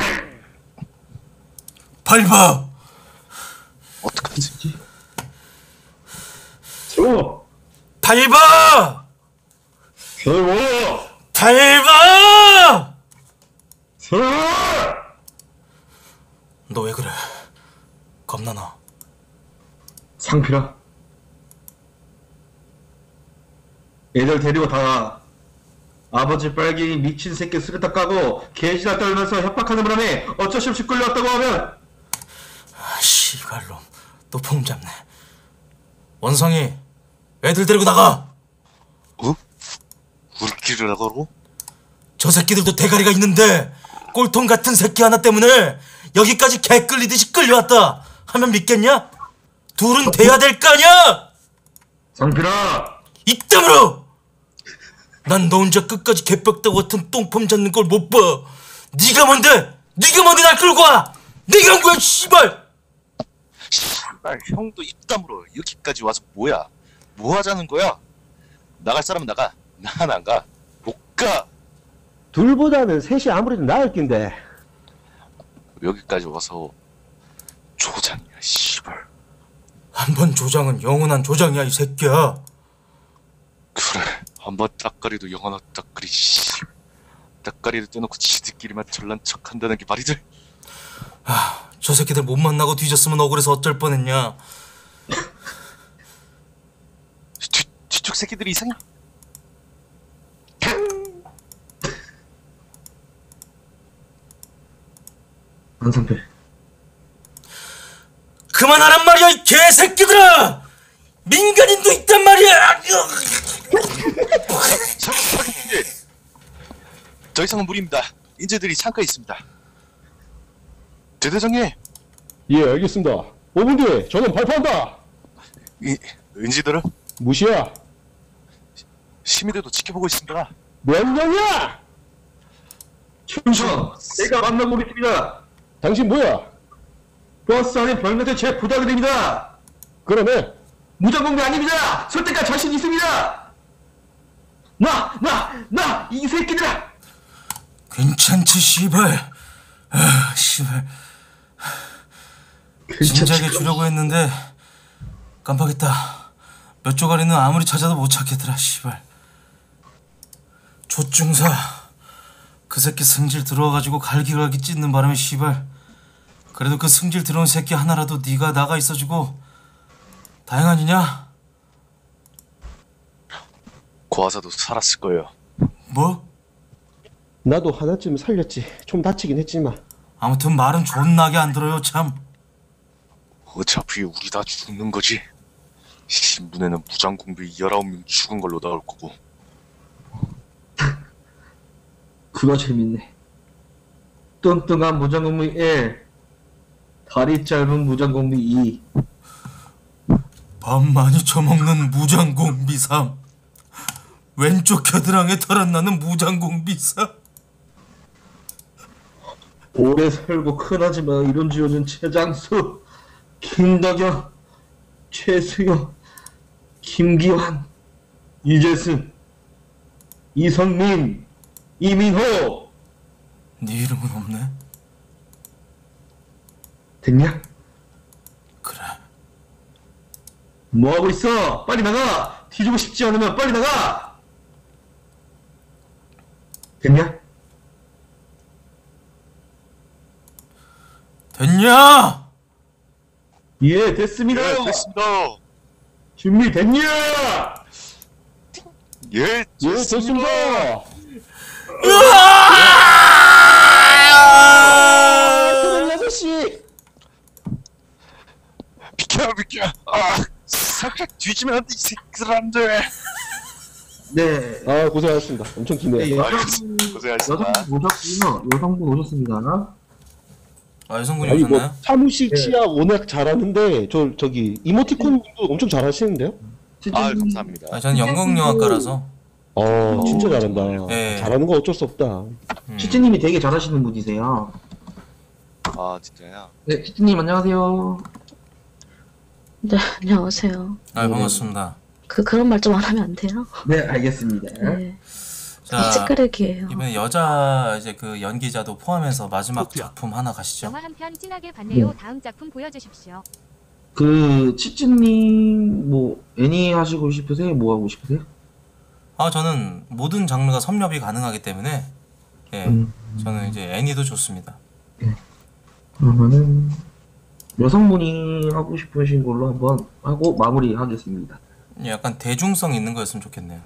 Speaker 1: 밟아!
Speaker 9: 어떡하지?
Speaker 8: 세워.
Speaker 1: 밟아!
Speaker 8: 세워.
Speaker 1: 밟아!
Speaker 8: 세워.
Speaker 1: 너 왜 그래? 겁나나?
Speaker 8: 상필아. 애들 데리고 다 아버지 빨갱이 미친 새끼 수레타 까고 개지나 떨면서 협박하는 바람에 어쩔 수 없이 끌려왔다고 하면.
Speaker 1: 아, 씨발놈 또 폼 잡네. 원성이 애들 데리고 나가.
Speaker 9: 어? 우리끼리 나가고?
Speaker 1: 저 새끼들도 대가리가 있는데 꼴통 같은 새끼 하나 때문에 여기까지 개 끌리듯이 끌려왔다 하면 믿겠냐? 둘은 돼야 될 거 아니야?
Speaker 8: 상필아.
Speaker 1: 이때으로 난 너 혼자 끝까지 개벽다구 같은 똥폼 잡는 걸 못 봐. 네가 뭔데? 네가 뭔데 날 끌고 와? 네가 한 거야 씨발.
Speaker 9: 씨발 형도 입담으로 여기까지 와서 뭐야? 뭐 하자는 거야? 나갈 사람은 나가. 난 안 가. 못 가.
Speaker 6: 둘보다는 셋이 아무래도 나을 낀데.
Speaker 9: 여기까지 와서 조장이야 씨발.
Speaker 1: 한 번 조장은 영원한 조장이야 이 새끼야.
Speaker 9: 그래 한번 따까리도 영원한 따까리 씨. 따까리를 떼놓고 지들끼리만 잘난 척한다는 게 말이 돼?
Speaker 1: 아, 저 새끼들 못 만나고 뒤졌으면 억울해서 어쩔 뻔했냐.
Speaker 9: 뒤, 뒤쪽 새끼들이 이상해.
Speaker 8: 안상패.
Speaker 1: 그만하란 말이야 이 개새끼들아. 민간인도 있단 말이야.
Speaker 9: 사장님, 더 이상은 무리입니다. 인재들이 창가에 있습니다. 대대장님,
Speaker 6: 예, 알겠습니다. 오 분 뒤에 저는 발표한다.
Speaker 9: 이 은지들은
Speaker 6: 무시야.
Speaker 9: 시민들도 지켜보고 있습니다.
Speaker 6: 명령이야.
Speaker 8: 충성! 내가 만나고 오겠습니다.
Speaker 6: 당신 뭐야?
Speaker 8: 버스 안에 별명들 제 부탁드립니다.
Speaker 6: 그러네.
Speaker 8: 무장공비 아닙니다. 설득할 자신 있습니다. 나, 나, 나, 이 새끼들아.
Speaker 1: 괜찮지 씨발. 아, 씨발. 진작에 주려고 했는데 깜빡했다. 몇 조가리는 아무리 찾아도 못 찾겠더라 씨발. 조중사 그 새끼 승질 들어와가지고 갈기갈기 찢는 바람에 씨발. 그래도 그 승질 들어온 새끼 하나라도 네가 나가 있어주고 다행아니냐?
Speaker 9: 고아사도 살았을 거예요.
Speaker 1: 뭐?
Speaker 6: 나도 하나쯤 살렸지. 좀 다치긴 했지만.
Speaker 1: 아무튼 말은 존나게 안 들어요 참.
Speaker 9: 어차피 우리 다 죽는 거지. 신문에는 무장공비 열아홉 명 죽은 걸로 나올 거고.
Speaker 8: 그거 재밌네. 뚱뚱한 무장공비 일, 다리 짧은 무장공비 이.
Speaker 1: 밥 많이 처먹는 무장공비 삼. 왼쪽 겨드랑이에 털안 나는 무장공비 사.
Speaker 8: 오래 살고 큰하지만 이름 지어준 최장수, 김덕영, 최수영, 김기환, 이재승, 이성민, 이민호.
Speaker 1: 네 이름은 없네?
Speaker 8: 됐냐?
Speaker 1: 그래.
Speaker 8: 뭐하고 있어? 빨리 나가! 뒤지고 싶지 않으면 빨리 나가! 됐냐?
Speaker 1: 됐냐?
Speaker 8: 예, 됐습니다!
Speaker 9: 예, 됐습니다.
Speaker 8: 준비됐냐?
Speaker 9: 예,
Speaker 6: 예,
Speaker 9: 됐습니다.
Speaker 6: 됐습니다. 서른여섯 시.
Speaker 9: 비켜, 비켜. 아, 살짝 뒤지면 안 돼, 이 새끼들 안 돼.
Speaker 8: 네.
Speaker 6: 아, 고생하셨습니다. 엄청 기네요.
Speaker 8: 네,
Speaker 9: 아,
Speaker 8: 여성분,
Speaker 9: 고생하셨습니다.
Speaker 8: 여성분 오셨군요. 여성분 오셨습니다.
Speaker 1: 아 여성분이
Speaker 6: 아니
Speaker 1: 오셨나요?
Speaker 6: 뭐 사무식
Speaker 8: 네.
Speaker 6: 치약 워낙 잘하는데 저 저기 이모티콘도 엄청 잘하시는데요?
Speaker 9: 아, 감사합니다.
Speaker 1: 아 저는 연극영화과라서.
Speaker 6: 어, 진짜 잘한다.
Speaker 1: 네.
Speaker 6: 잘하는 거 어쩔 수 없다.
Speaker 1: 음.
Speaker 8: 치치님이 되게 잘하시는 분이세요.
Speaker 9: 아, 진짜요?
Speaker 8: 네, 치치님 안녕하세요.
Speaker 7: 네, 안녕하세요.
Speaker 1: 아 반갑습니다.
Speaker 7: 그, 그런 말 좀 안 하면 안 돼요?
Speaker 8: 네, 알겠습니다.
Speaker 7: 네.
Speaker 1: 자
Speaker 7: 찌끄레기예요.
Speaker 1: 이번에 여자 이제 그 연기자도 포함해서 마지막 작품 하나 가시죠.
Speaker 10: 영화 한 편 진하게 봤네요. 다음 작품 보여주십시오.
Speaker 8: 그 치치님 뭐 애니 하시고 싶으세요? 뭐 하고 싶으세요?
Speaker 1: 아 저는 모든 장르가 섭렵이 가능하기 때문에 예
Speaker 8: 음.
Speaker 1: 저는 이제 애니도 좋습니다.
Speaker 8: 그러면은 여성분이 하고 싶으신 걸로 한번 하고 마무리하겠습니다.
Speaker 1: 예, 약간 대중성 있는 거였으면 좋겠네요.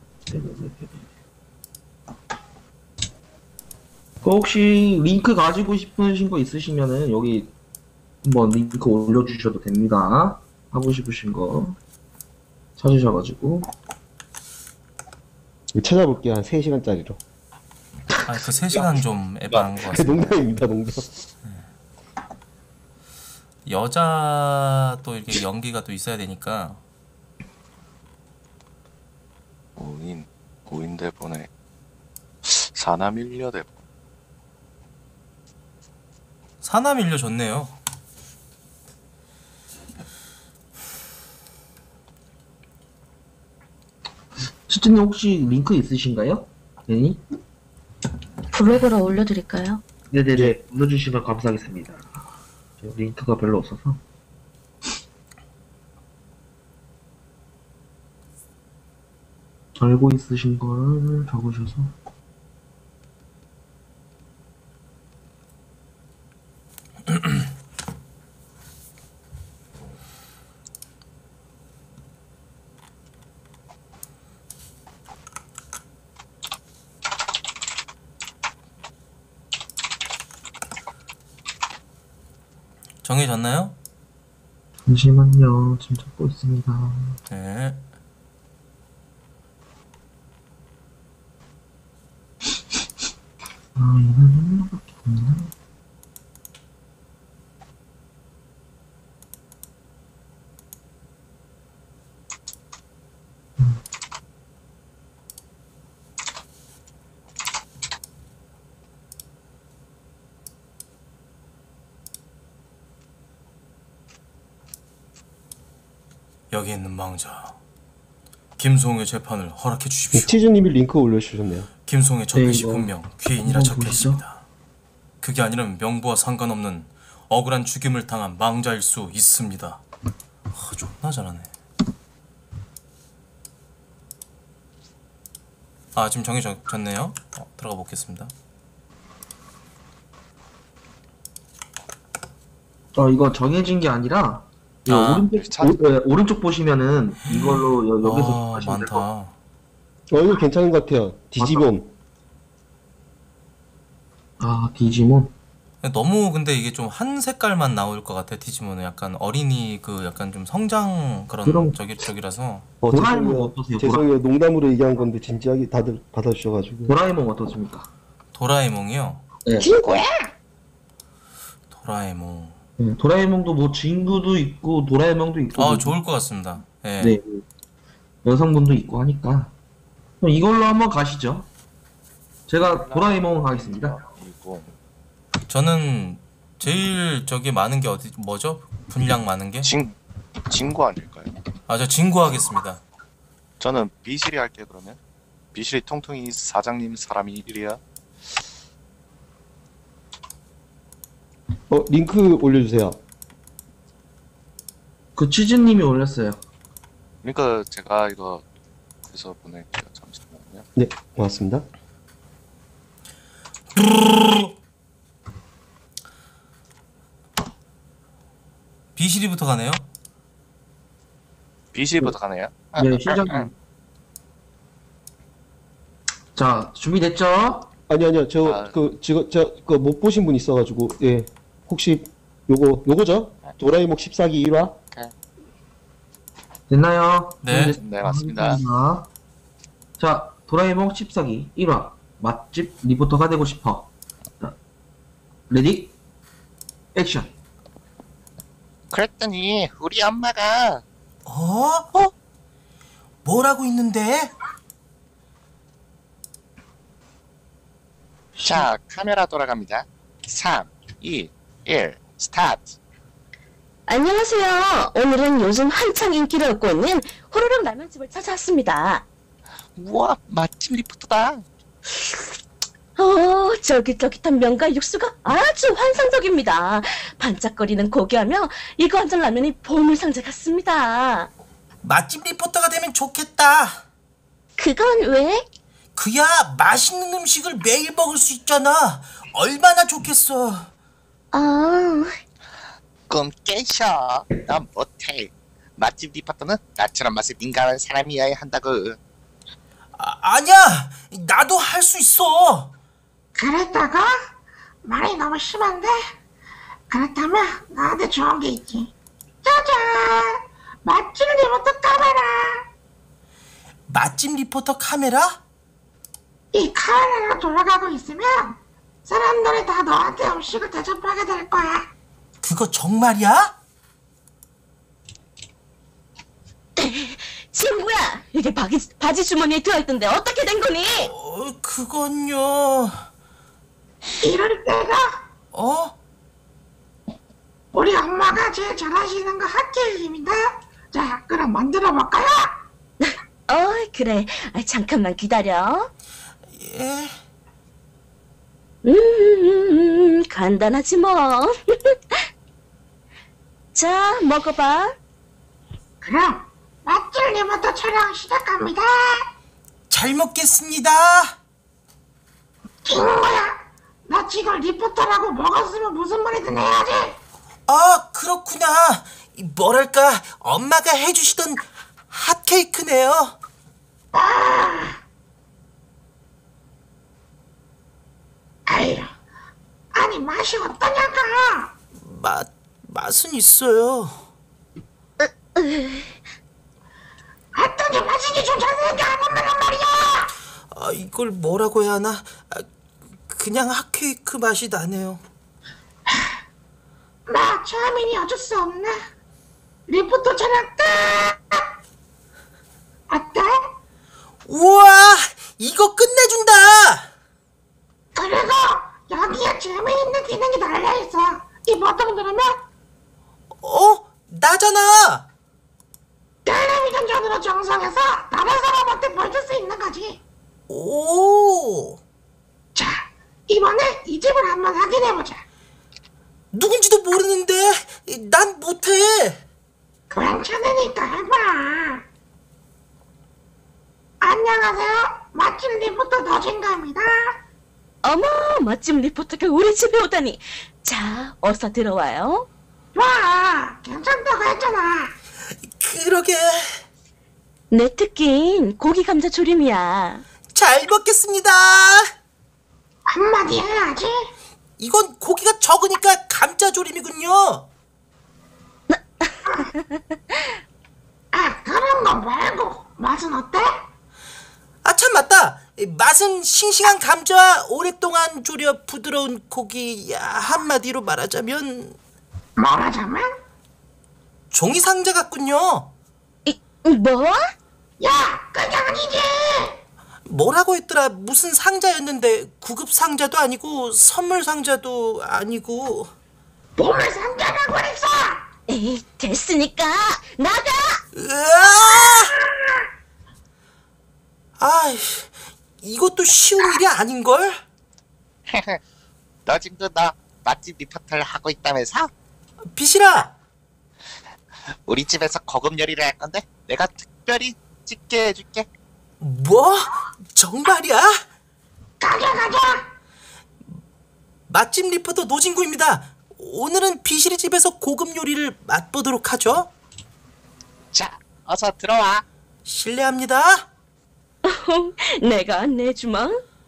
Speaker 8: 그 혹시 링크 가지고 싶으신 거 있으시면은 여기 한번 링크 올려주셔도 됩니다. 하고 싶으신 거 찾으셔가지고.
Speaker 6: 이거 찾아볼게요. 한 세 시간짜리로.
Speaker 1: 아 그 세 시간 좀 에바한 것
Speaker 6: 그
Speaker 1: 같습니다.
Speaker 6: 농담입니다, 농담.
Speaker 1: 여자 또 이렇게 연기가 또 있어야 되니까
Speaker 9: 오인, 오인 인데 보내. 사남 일녀대.
Speaker 1: 사남 일녀 좋네요.
Speaker 8: 시즈님 혹시 링크 있으신가요? 네.
Speaker 7: 블로그로 올려드릴까요?
Speaker 8: 네네네. 눌러주시면 감사하겠습니다. 지금 링크가 별로 없어서. 알고 있으신 걸 적으셔서.
Speaker 1: 정해졌나요?
Speaker 8: 잠시만요. 지금 찾고 있습니다.
Speaker 1: 네.
Speaker 8: 아, 이건 하나밖에 없나?
Speaker 1: 여기 있는 망자 김송의 재판을 허락해 주십시오.
Speaker 6: 치즈님이 링크 올려주셨네요.
Speaker 1: 김송의 첫
Speaker 8: 네,
Speaker 1: 빛이
Speaker 8: 이거
Speaker 1: 분명 귀인이라
Speaker 8: 한번
Speaker 1: 적혀
Speaker 8: 보시죠.
Speaker 1: 있습니다. 그게 아니라면 명부와 상관없는 억울한 죽임을 당한 망자일 수 있습니다. 아, 존나 잘하네. 아, 지금 정해졌네요. 어, 들어가 보겠습니다.
Speaker 8: 어, 이거 정해진 게 아니라, 이
Speaker 1: 아,
Speaker 8: 오른쪽,
Speaker 9: 찾-
Speaker 8: 오, 네, 오른쪽 보시면은 이걸로 여, 여기서
Speaker 1: 아,
Speaker 8: 하시면 될 것 같아요.
Speaker 1: 많다.
Speaker 6: 어, 이거 괜찮은 것 같아요. 디지몬.
Speaker 8: 아, 디지몬.
Speaker 1: 너무 근데 이게 좀 한 색깔만 나올 것 같아. 디지몬은 약간 어린이 그 약간 좀 성장 그런
Speaker 8: 그럼-
Speaker 1: 저기 저기라서.
Speaker 6: 어,
Speaker 8: 도라에몽
Speaker 6: 죄송해요.
Speaker 8: 어떠세요?
Speaker 6: 죄송해요. 농담으로 얘기한 건데 진지하게 다들 받아주셔가지고.
Speaker 8: 도라에몽 어떻습니까?
Speaker 1: 도라에몽이요.
Speaker 8: 네.
Speaker 1: 도라에몽.
Speaker 8: 네, 도라에몽도 뭐 친구도 있고 도라에몽도 있고
Speaker 1: 아,
Speaker 8: 뭐,
Speaker 1: 좋을 것 같습니다. 예.
Speaker 8: 네, 여성분도 있고 하니까 그럼 이걸로 한번 가시죠. 제가 도라에몽 하겠습니다.
Speaker 9: 이거
Speaker 1: 저는 제일 저기 많은 게 어디 뭐죠? 분량 많은 게?
Speaker 9: 진 진구 아닐까요?
Speaker 1: 아, 저 진구하겠습니다.
Speaker 9: 저는 비실이 할게 그러면. 비실이 통통이 사장님 사람이 일이야.
Speaker 6: 어, 링크 올려주세요.
Speaker 8: 그 치즈님이 올렸어요.
Speaker 9: 그러니까 제가 이거 그래서 보낼게요. 잠시만요.
Speaker 6: 네, 고맙습니다.
Speaker 1: 비실이부터 가네요.
Speaker 9: 비실부터 가네요.
Speaker 8: 네, 시작님. 자, 준비됐죠?
Speaker 6: 아니 아니요, 저
Speaker 9: 아.
Speaker 6: 그 지금 저그 못 보신 분 있어가지고 예, 혹시 요거 요거죠? 도라에몽 십사기 일 화.
Speaker 8: 됐나요?
Speaker 1: 네.
Speaker 8: 준비됐습니다.
Speaker 9: 네, 맞습니다.
Speaker 8: 하겠습니다. 자, 도라에몽 십사기 일 화 맛집 리포터가 되고 싶어. 자, 레디 액션.
Speaker 9: 그랬더니 우리 엄마가
Speaker 1: 어? 어? 뭐라고 있는데?
Speaker 9: 자 카메라 돌아갑니다. 삼, 이, 일 스타트.
Speaker 7: 안녕하세요. 오늘은 요즘 한창 인기를 얻고 있는 호로록 라면집을 찾아왔습니다.
Speaker 9: 우와 맛집 리포터다.
Speaker 7: 어, 쫄깃쫄깃한 면과 육수가 아주 환상적입니다. 반짝거리는 고기하며 이거 한 잔 라면이 보물상자 같습니다.
Speaker 1: 맛집 리포터가 되면 좋겠다.
Speaker 7: 그건 왜?
Speaker 1: 그야 맛있는 음식을 매일 먹을 수 있잖아. 얼마나 좋겠어.
Speaker 7: 아,
Speaker 9: 꿈 깨셔. 난 못해. 맛집 리포터는 나처럼 맛에 민감한 사람이어야 한다고.
Speaker 1: 아, 아니야. 나도 할 수 있어.
Speaker 11: 그랬다가 말이 너무 심한데? 그렇다면 나한테 좋은 게 있지. 짜잔! 맛집 리포터 카메라!
Speaker 1: 맛집 리포터 카메라?
Speaker 11: 이 카메라가 돌아가고 있으면 사람들이 다 너한테 음식을 대접하게 될 거야.
Speaker 1: 그거 정말이야?
Speaker 7: 친구야, 이게 바지, 바지 주머니에 들어있던데 어떻게 된 거니?
Speaker 1: 어, 그건요.
Speaker 11: 이럴 때가
Speaker 1: 어?
Speaker 11: 우리 엄마가 제일 잘하시는 거 핫케이크입니다. 자, 그럼 만들어 볼까요?
Speaker 7: 어, 그래. 아, 잠깐만 기다려.
Speaker 1: 예.
Speaker 7: 음, 간단하지 뭐. 자, 먹어봐.
Speaker 11: 그럼 맛집리부터 촬영 시작합니다.
Speaker 1: 잘 먹겠습니다.
Speaker 11: 친구야, 나 지금 리포터라고 먹었으면 무슨 말이든 해야지.
Speaker 1: 아, 그렇구나. 이 뭐랄까, 엄마가 해주시던 핫케이크네요.
Speaker 11: 아, 아유, 아니 맛이 어떠냐가.
Speaker 1: 맛, 맛은 있어요.
Speaker 11: 어떤지 맛있게 좀 자세하게 안 한다는 말이야.
Speaker 1: 아, 이걸 뭐라고 해야 하나? 아, 그냥 핫케이크 맛이 나네요.
Speaker 11: 나 차민이 어쩔 수 없네. 리포터 촬영 끝. 어때?
Speaker 1: 우와, 이거 끝내준다.
Speaker 11: 그리고 여기에 재미있는 기능이 달려있어. 이 버튼 누르면
Speaker 1: 어? 나잖아.
Speaker 11: 텔레비전 전으로 정상해서 다른 사람한테 보여줄 수 있는 거지.
Speaker 1: 오.
Speaker 11: 자, 이번에 이 집을 한번 확인해보자.
Speaker 1: 누군지도 모르는데 난 못해.
Speaker 11: 괜찮으니까 해봐. 안녕하세요. 맛집 리포터 더진가입니다.
Speaker 7: 어머, 맛집 리포터가 우리 집에 오다니. 자, 어서 들어와요.
Speaker 11: 와, 괜찮다고 했잖아.
Speaker 1: 그러게.
Speaker 7: 내 특기인 고기 감자 조림이야.
Speaker 1: 잘 먹겠습니다.
Speaker 11: 한마디 해야지.
Speaker 1: 이건 고기가 적으니까 감자조림이군요.
Speaker 11: 아, 그런 거 말고 맛은 어때?
Speaker 1: 아, 참 맞다. 맛은 싱싱한 감자와 오랫동안 졸여 부드러운 고기. 야, 한마디로 말하자면
Speaker 11: 말하자면?
Speaker 1: 종이 상자 같군요.
Speaker 7: 이, 뭐?
Speaker 11: 야, 그게 아니지.
Speaker 1: 뭐라고 했더라? 무슨 상자였는데 구급 상자도 아니고 선물 상자도 아니고.
Speaker 11: 보물 상자라고 했어.
Speaker 7: 에이, 됐으니까 나가.
Speaker 1: 으아! 아, 이것도 쉬운 일이 아닌걸?
Speaker 9: 너 지금 너 맛집 리포터를 하고 있다면서?
Speaker 1: 비실아!
Speaker 9: 우리 집에서 고급 요리를 할 건데 내가 특별히 찍게 해줄게.
Speaker 1: 뭐? 정말이야?
Speaker 11: 가자, 가자.
Speaker 1: 맛집 리포터 노진구입니다. 오늘은 비실이 집에서 고급 요리를 맛보도록 하죠.
Speaker 9: 자, 어서 들어와.
Speaker 1: 실례합니다.
Speaker 7: 내가 안내해주마.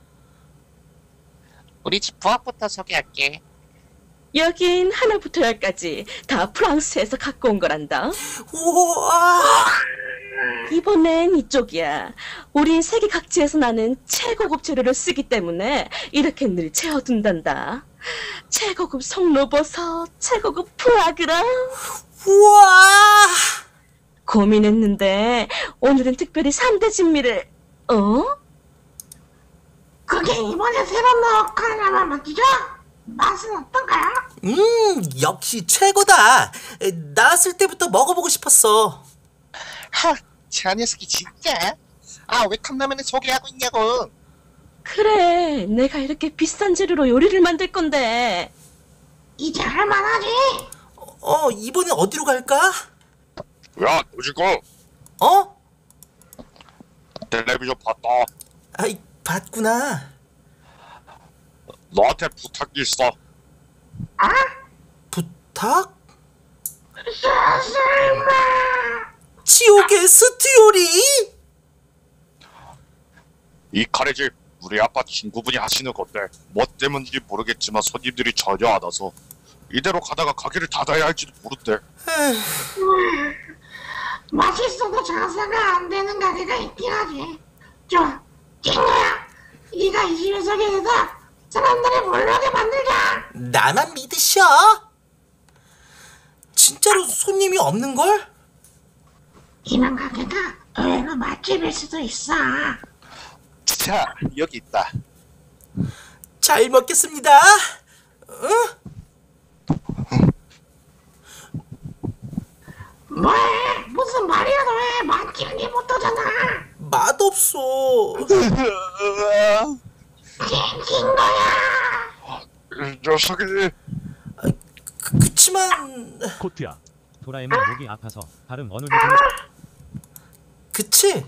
Speaker 9: 우리 집 부엌부터 소개할게.
Speaker 7: 여긴 하나부터 열까지 다 프랑스에서 갖고 온 거란다.
Speaker 1: 우와!
Speaker 7: 이번엔 이쪽이야. 우린 세계 각지에서 나는 최고급 재료를 쓰기 때문에 이렇게 늘 채워둔단다. 최고급 송로버섯, 최고급 푸아그라.
Speaker 1: 우와!
Speaker 7: 고민했는데 오늘은 특별히 삼 대 진미를. 어?
Speaker 11: 그게 이번에 새로 나온 카라멜 맛이죠? 맛은 어떤가요?
Speaker 1: 음, 역시 최고다. 에, 나왔을 때부터 먹어보고 싶었어.
Speaker 9: 하, 저 녀석이 진짜. 아, 왜 컵라면을 소개하고 있냐고.
Speaker 7: 그래, 내가 이렇게 비싼 재료로 요리를 만들 건데.
Speaker 11: 이제 할만하지?
Speaker 1: 어, 이번엔 어디로 갈까?
Speaker 12: 야, 노지고
Speaker 1: 어?
Speaker 12: 텔레비전 봤다.
Speaker 1: 아이, 봤구나.
Speaker 12: 너한테 부탁이 있어.
Speaker 11: 아?
Speaker 1: 부탁?
Speaker 11: 설마.
Speaker 1: 지옥의 스트 요리?
Speaker 12: 이 카레집 우리 아빠 친구분이 하시는 건데 뭐 때문인지 모르겠지만 손님들이 전혀 안 와서 이대로 가다가 가게를 닫아야 할지도 모른대.
Speaker 11: 맛있어도 장사가 안 되는 가게가 있긴 하지. 좋아, 친구야. 네가 이 집에 서게 돼서 사람들이 몰려오게 만들자.
Speaker 1: 나만 믿으셔. 진짜로 손님이 없는걸?
Speaker 11: 이런 가게가 이거 맛집일 수도 있어.
Speaker 9: 자, 여기 있다.
Speaker 1: 잘 먹겠습니다. 어?
Speaker 11: 뭐해? 무슨 말이라도 해. 맛집이 못하잖아.
Speaker 1: 맛없어.
Speaker 11: 징긴 거야.
Speaker 12: 이 녀석이
Speaker 1: 그, 그치만
Speaker 2: 코트야. 도라에몽 목이 아파서 발음 어눌 좀.
Speaker 1: 그치?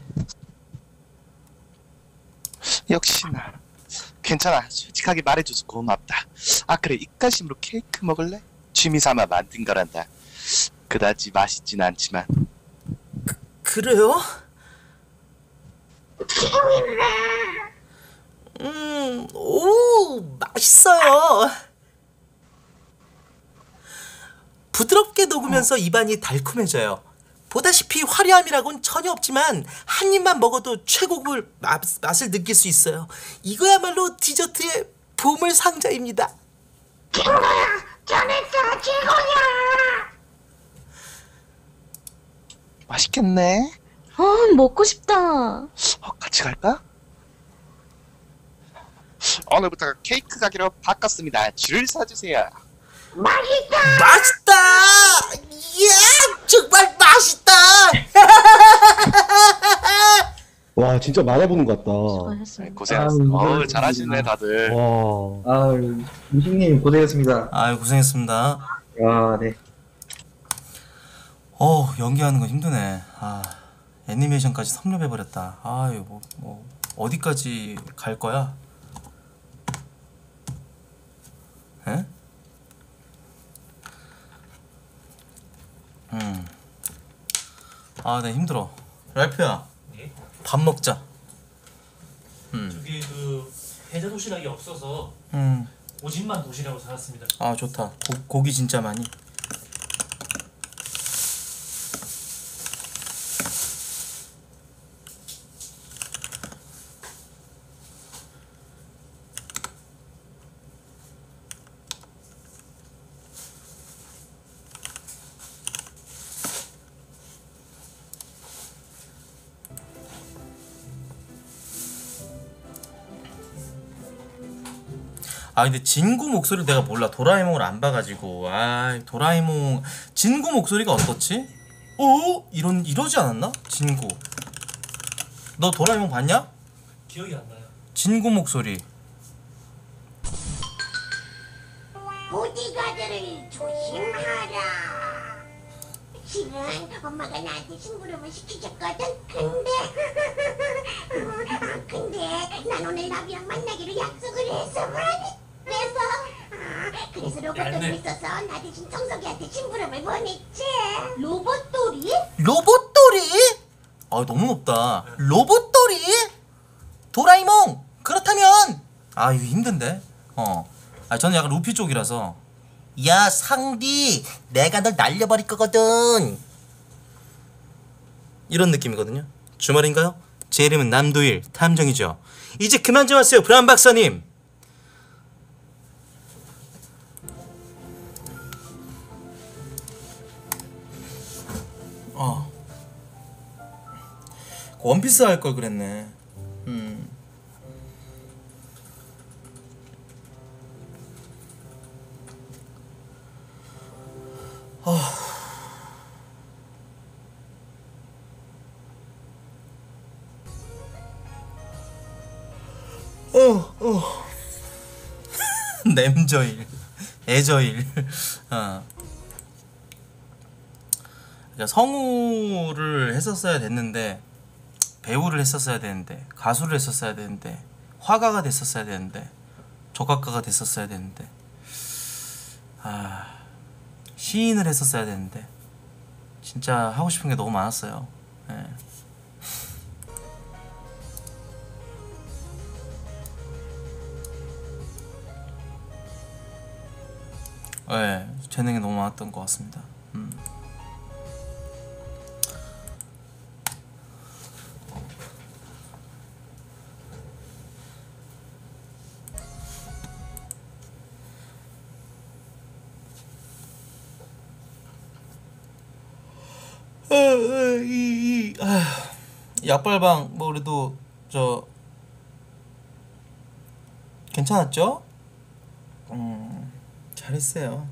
Speaker 9: 역시나. 괜찮아. 솔직하게 말해줘서 고맙다. 아 그래, 입가심으로 케이크 먹을래? 취미삼아 만든 거란다. 그다지 맛있진 않지만.
Speaker 1: 그래요?
Speaker 11: 재밌네.
Speaker 1: 음, 오, 맛있어요. 부드럽게 녹으면서 입안이 달콤해져요. 보다시피 화려함이라고는 전혀 없지만 한 입만 먹어도 최고급 맛, 맛을 느낄 수 있어요. 이거야말로 디저트의 보물 상자입니다.
Speaker 11: 친구야, 잘했어, 최고야.
Speaker 9: 맛있겠네.
Speaker 7: 어, 먹고 싶다.
Speaker 9: 어, 같이 갈까? 오늘부터 케이크 가게로 바꿨습니다. 줄 서주세요.
Speaker 11: 맛있다.
Speaker 1: 맛있다! 이야, 정말 맛있다!
Speaker 6: 와, 진짜 만화보는 것 같다.
Speaker 7: 수고하셨습니다.
Speaker 9: 고생했어.
Speaker 8: 아유,
Speaker 9: 어우, 잘하시네 다들.
Speaker 6: 와.
Speaker 8: 아유, 무식님 고생했습니다.
Speaker 1: 아유, 고생했습니다.
Speaker 8: 아, 네.
Speaker 1: 어, 연기하는 거 힘드네. 아, 애니메이션까지 섭렵해버렸다. 아유, 뭐, 뭐 어디까지 갈 거야? 에? 음. 아, 네, 힘들어. 랄프야, 밥 먹자. 음.
Speaker 13: 저기 그 해자 도시락이 없어서
Speaker 1: 음.
Speaker 13: 오진만 도시락으로 사왔습니다.
Speaker 1: 아, 좋다. 고, 고기 진짜 많이. 아 근데 진구 목소리를 내가 몰라. 도라에몽을 안 봐가지고. 아 도라에몽 진구 목소리가 어떻지? 어? 이런 이러지 않았나? 진구. 너 도라에몽 봤냐?
Speaker 13: 기억이 안 나요.
Speaker 1: 진구 목소리.
Speaker 11: 보디가드를 조심하라. 실은 엄마가 나한테 심부름을 시키셨거든. 근데 아, 근데 난 오늘 나비랑 만나기로 약속을 했어 말이. 그래서 아, 그래서 로봇돌이 있어서 나 대신 청소기한테 심부름을 보냈지. 로봇돌이?
Speaker 1: 로봇돌이? 아 너무 높다. 로봇돌이? 도라에몽 그렇다면 아 이거 힘든데. 어. 아 저는 약간 루피 쪽이라서. 야 상디 내가 널 날려버릴 거거든 이런 느낌이거든요. 주말인가요? 제 이름은 남도일 탐정이죠. 이제 그만 좀 하세요 브라운 박사님. 어 원피스 할 걸 그랬네. 음. 어. 어, 어. 냄저일, 애저일. 어. 그러니까 성우를 했었어야 됐는데, 배우를 했었어야 되는데, 가수를 했었어야 되는데, 화가가 됐었어야 되는데, 조각가가 됐었어야 되는데, 아. 시인을 했었어야 되는데 진짜 하고 싶은 게 너무 많았어요. 예. 예, 재능이 너무 많았던 것 같습니다. 음. 어, 어, 이, 이, 아. 약발방 뭐 그래도 저 괜찮았죠? 음 잘했어요.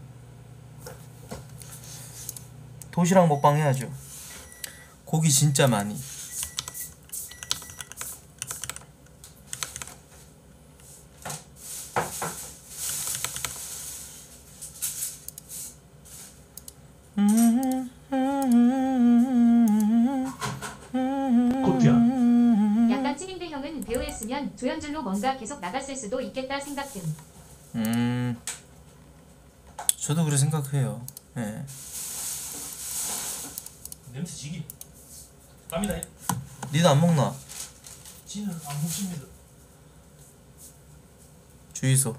Speaker 1: 도시락 먹방 해야죠. 고기 진짜 많이.
Speaker 13: 코트야.
Speaker 10: 약간 찐인데 형은 배우였으면 조연줄로 뭔가 계속 나갔을 수도 있겠다 생각됨.
Speaker 1: 음 저도 그렇게 생각해요. 예.
Speaker 13: 냄새 지기. 갑니다.
Speaker 1: 니도 안 먹나?
Speaker 13: 지는 안 먹습니다.
Speaker 1: 주의소.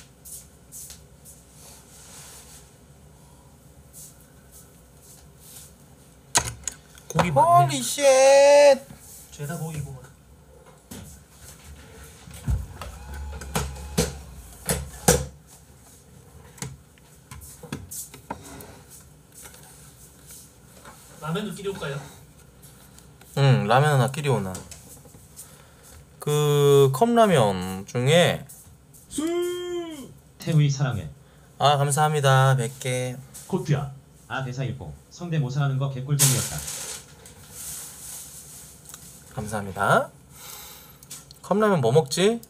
Speaker 13: 고기
Speaker 1: 홀리 쉣.
Speaker 13: 죄다 고기구만. 라면도 끼려올까요?
Speaker 1: 응, 라면 하나 끼리오나. 그 컵라면 중에
Speaker 2: 태우이 사랑해.
Speaker 1: 아 감사합니다. 백 개.
Speaker 13: 코트야.
Speaker 2: 아 대사 읽고 성대모사 하는 거 개꿀잼이었다.
Speaker 1: 감사합니다. 컵라면 뭐 먹지?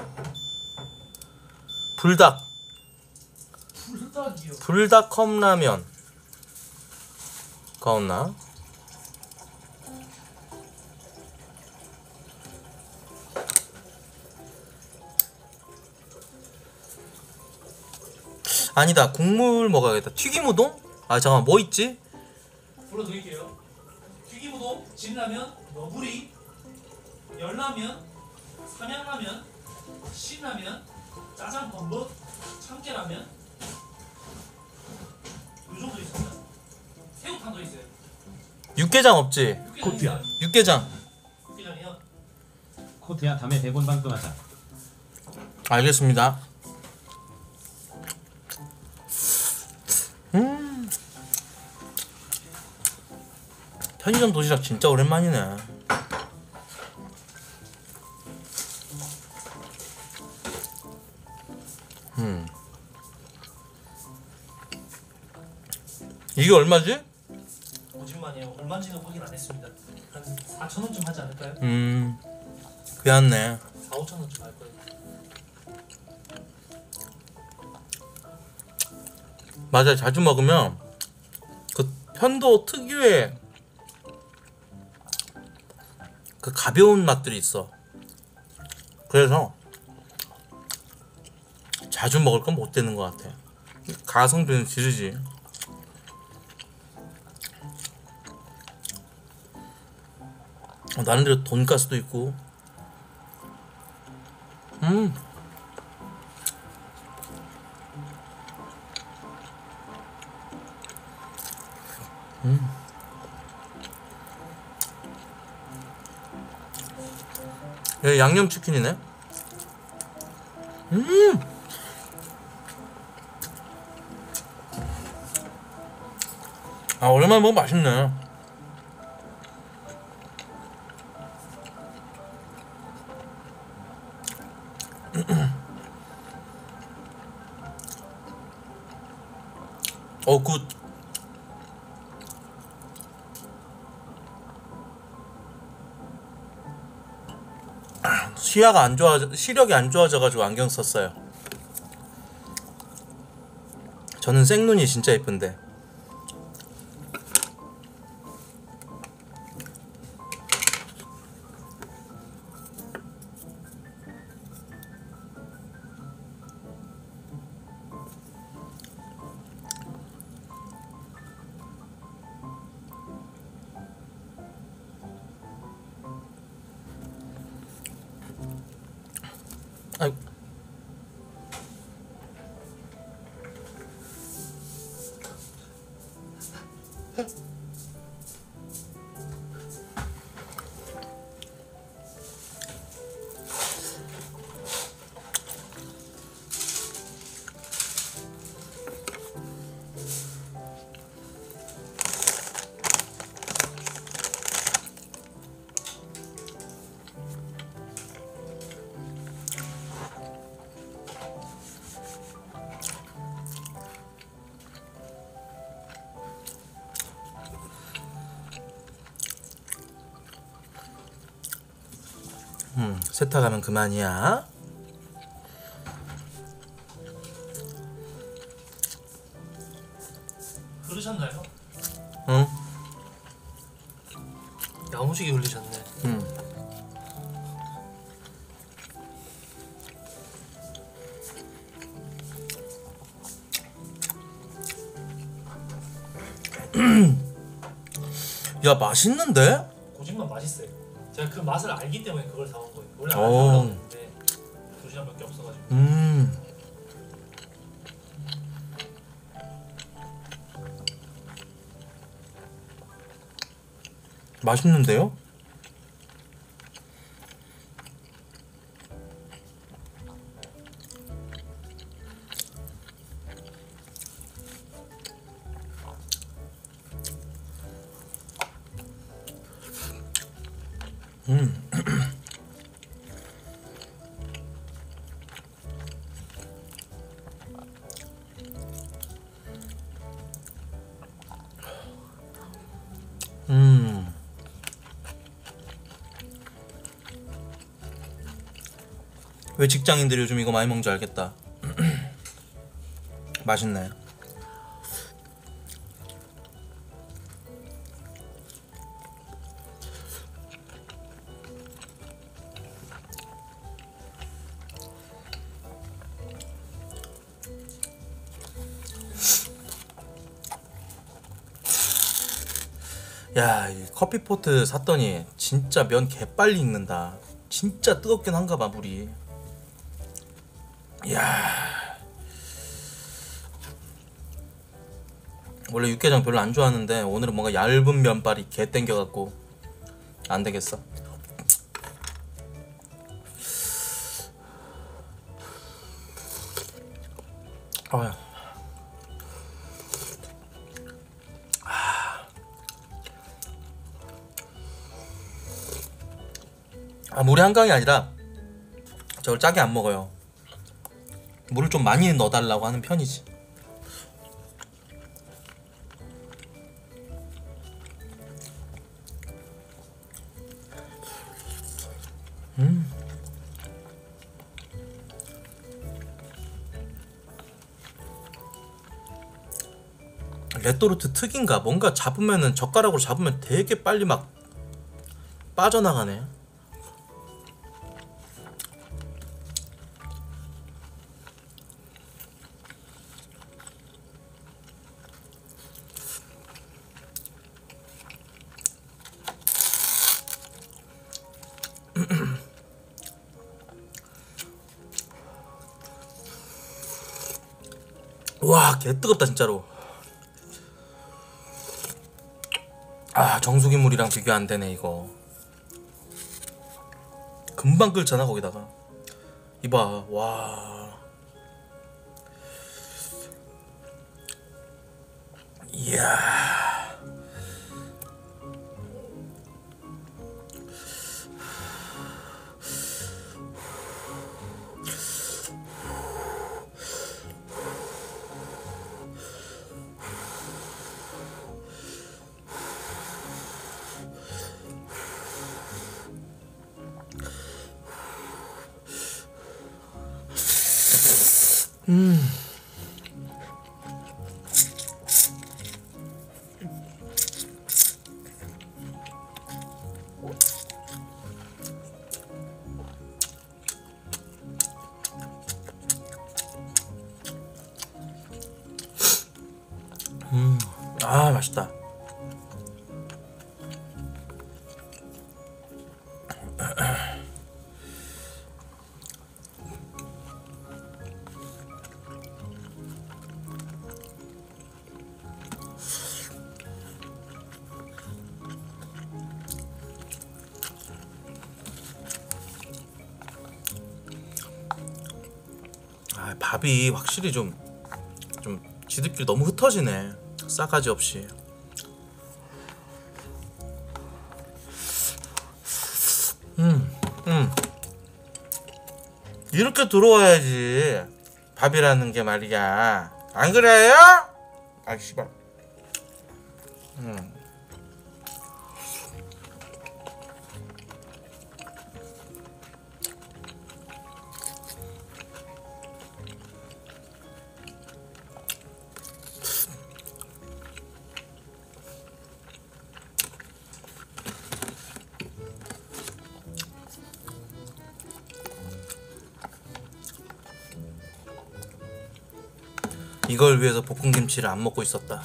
Speaker 1: 불닭.
Speaker 13: 불닭이요.
Speaker 1: 불닭 컵라면. 가온나? 아니다. 국물 먹어야겠다. 튀김 우동? 아 잠깐만 뭐 있지?
Speaker 13: 불러드릴게요. 튀김우동, 진라면, 너구리, 열라면, 삼양라면, 신라면, 짜장 건부, 참깨라면 이 정도 있습니다. 새우탕도 있어요.
Speaker 1: 육개장 없지?
Speaker 13: 코트야.
Speaker 1: 육개장.
Speaker 13: 육개장이요.
Speaker 2: 코트야 다음에 대본 방송하자.
Speaker 1: 알겠습니다. 음. 편의점 도시락 진짜 오랜만이네. 음. 이게 얼마지?
Speaker 13: 거짓말이에요. 얼마인지는 확인 안 했습니다. 한 사천 원쯤 하지 않을까요?
Speaker 1: 음. 귀찮네.
Speaker 13: 사, 오천 원쯤 할 거예요.
Speaker 1: 맞아, 자주 먹으면 그 편도 특유의 그 가벼운 맛들이 있어. 그래서 자주 먹을 건 못 되는 것 같아. 가성비는 지르지. 어, 나름대로 돈가스도 있고. 음. 음. 여기 양념치킨이네. 음. 아 오랜만에 먹으면 맛있네. 어 굿. 시야가 안 좋아, 시력이 안 좋아져가지고 안경 썼어요. 저는 생눈이 진짜 예쁜데. 아이. 음, 세탁하면 그만이야.
Speaker 13: 그러셨나요?
Speaker 1: 응?
Speaker 13: 야무지게 흘리셨네.
Speaker 1: 응. 야, 맛있는데?
Speaker 13: 고집만 맛있어요. 제가 그 맛을 알기 때문에 그걸 사온 거예요. 원래 안
Speaker 1: 어.
Speaker 13: 사려고 했는데 도시락밖에 없어가지고.
Speaker 1: 음. 맛있는데요? 음. 음. 왜 직장인들이 요즘 이거 많이 먹는 줄 알겠다. 맛있네. 야, 이 커피포트 샀더니 진짜 면 개빨리 익는다. 진짜 뜨겁긴 한가 봐, 물이. 이야. 원래 육개장 별로 안 좋아하는데 오늘은 뭔가 얇은 면발이 개 땡겨갖고 안 되겠어. 어휴. 아, 물이 한강이 아니라 저걸 짜게 안 먹어요. 물을 좀 많이 넣어달라고 하는 편이지. 음. 레토르트 특인가? 뭔가 잡으면은 젓가락으로 잡으면 되게 빨리 막 빠져나가네. 와, 개 뜨겁다 진짜로. 아, 정수기 물이랑 비교 안 되네 이거. 금방 끓잖아 거기다가. 이봐, 와. 이야. 음. 음. 아, 맛있다. 아, 밥이 확실히 좀, 좀 지들끼리 너무 흩어지네. 싸가지 없이. 음, 음. 이렇게 들어와야지. 밥이라는 게 말이야. 안 그래요? 아, 씨발. 음. 이걸 위해서 볶음김치를 안 먹고 있었다.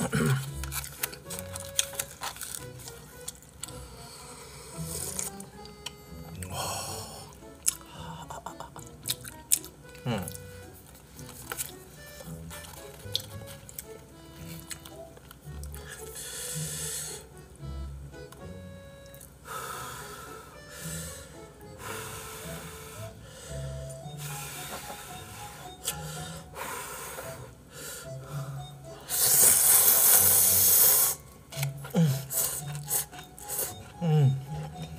Speaker 1: 음. 음.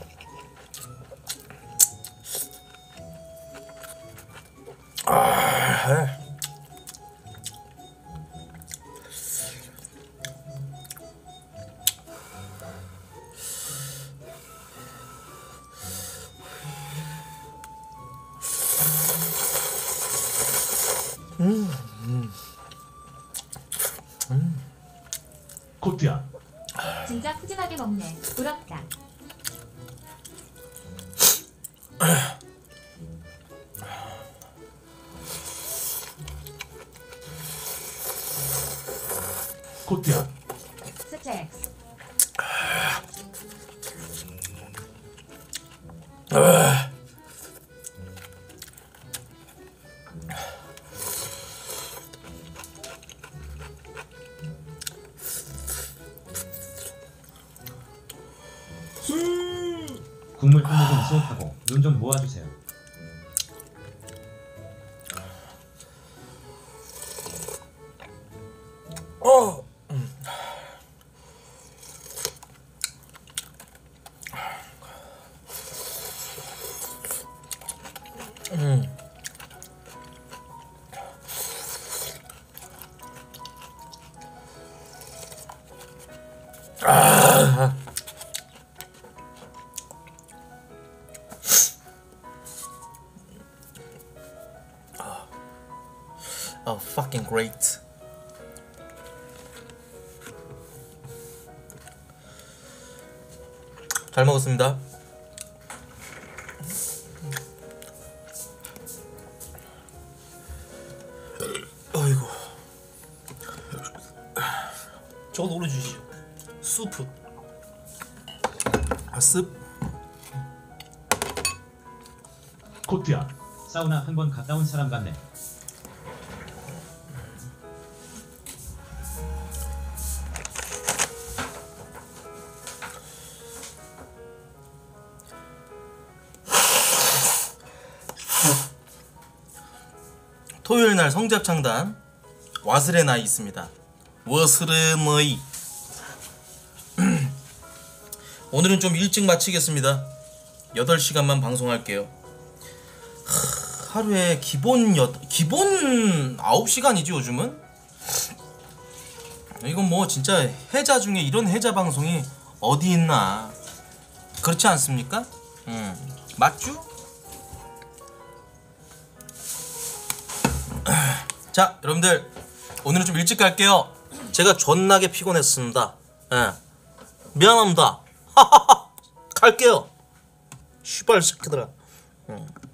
Speaker 1: 아, 음, 음, 음.
Speaker 2: 코트야.
Speaker 10: 진짜 푸짐하게 먹네. 부럽다.
Speaker 2: 코트야.
Speaker 10: 스트렉스.
Speaker 1: 아.
Speaker 2: 국물 좀 수업하고 눈 좀 모아주세요.
Speaker 1: 어. 음. 음. 아. Oh, fucking great. 잘 먹었습니다. 어이구.
Speaker 13: 저거 올려주시죠.
Speaker 1: 수프. 아, 습.
Speaker 2: 코트야. 사우나 한 번 갔다 온 사람 같네.
Speaker 1: 토요일 날 성지합창단 와스레 나이 있습니다. 와스레 나이. 오늘은 좀 일찍 마치겠습니다. 여덟 시간만 방송할게요. 하루에 기본 여, 기본 아홉 시간이지 요즘은? 이건 뭐 진짜 해자 중에 이런 해자 방송이 어디 있나. 그렇지 않습니까? 음, 맞죠? 자, 여러분들 오늘은 좀 일찍 갈게요. 제가 존나게 피곤했습니다. 예. 미안합니다. 갈게요. 씨발 새끼들아. 응.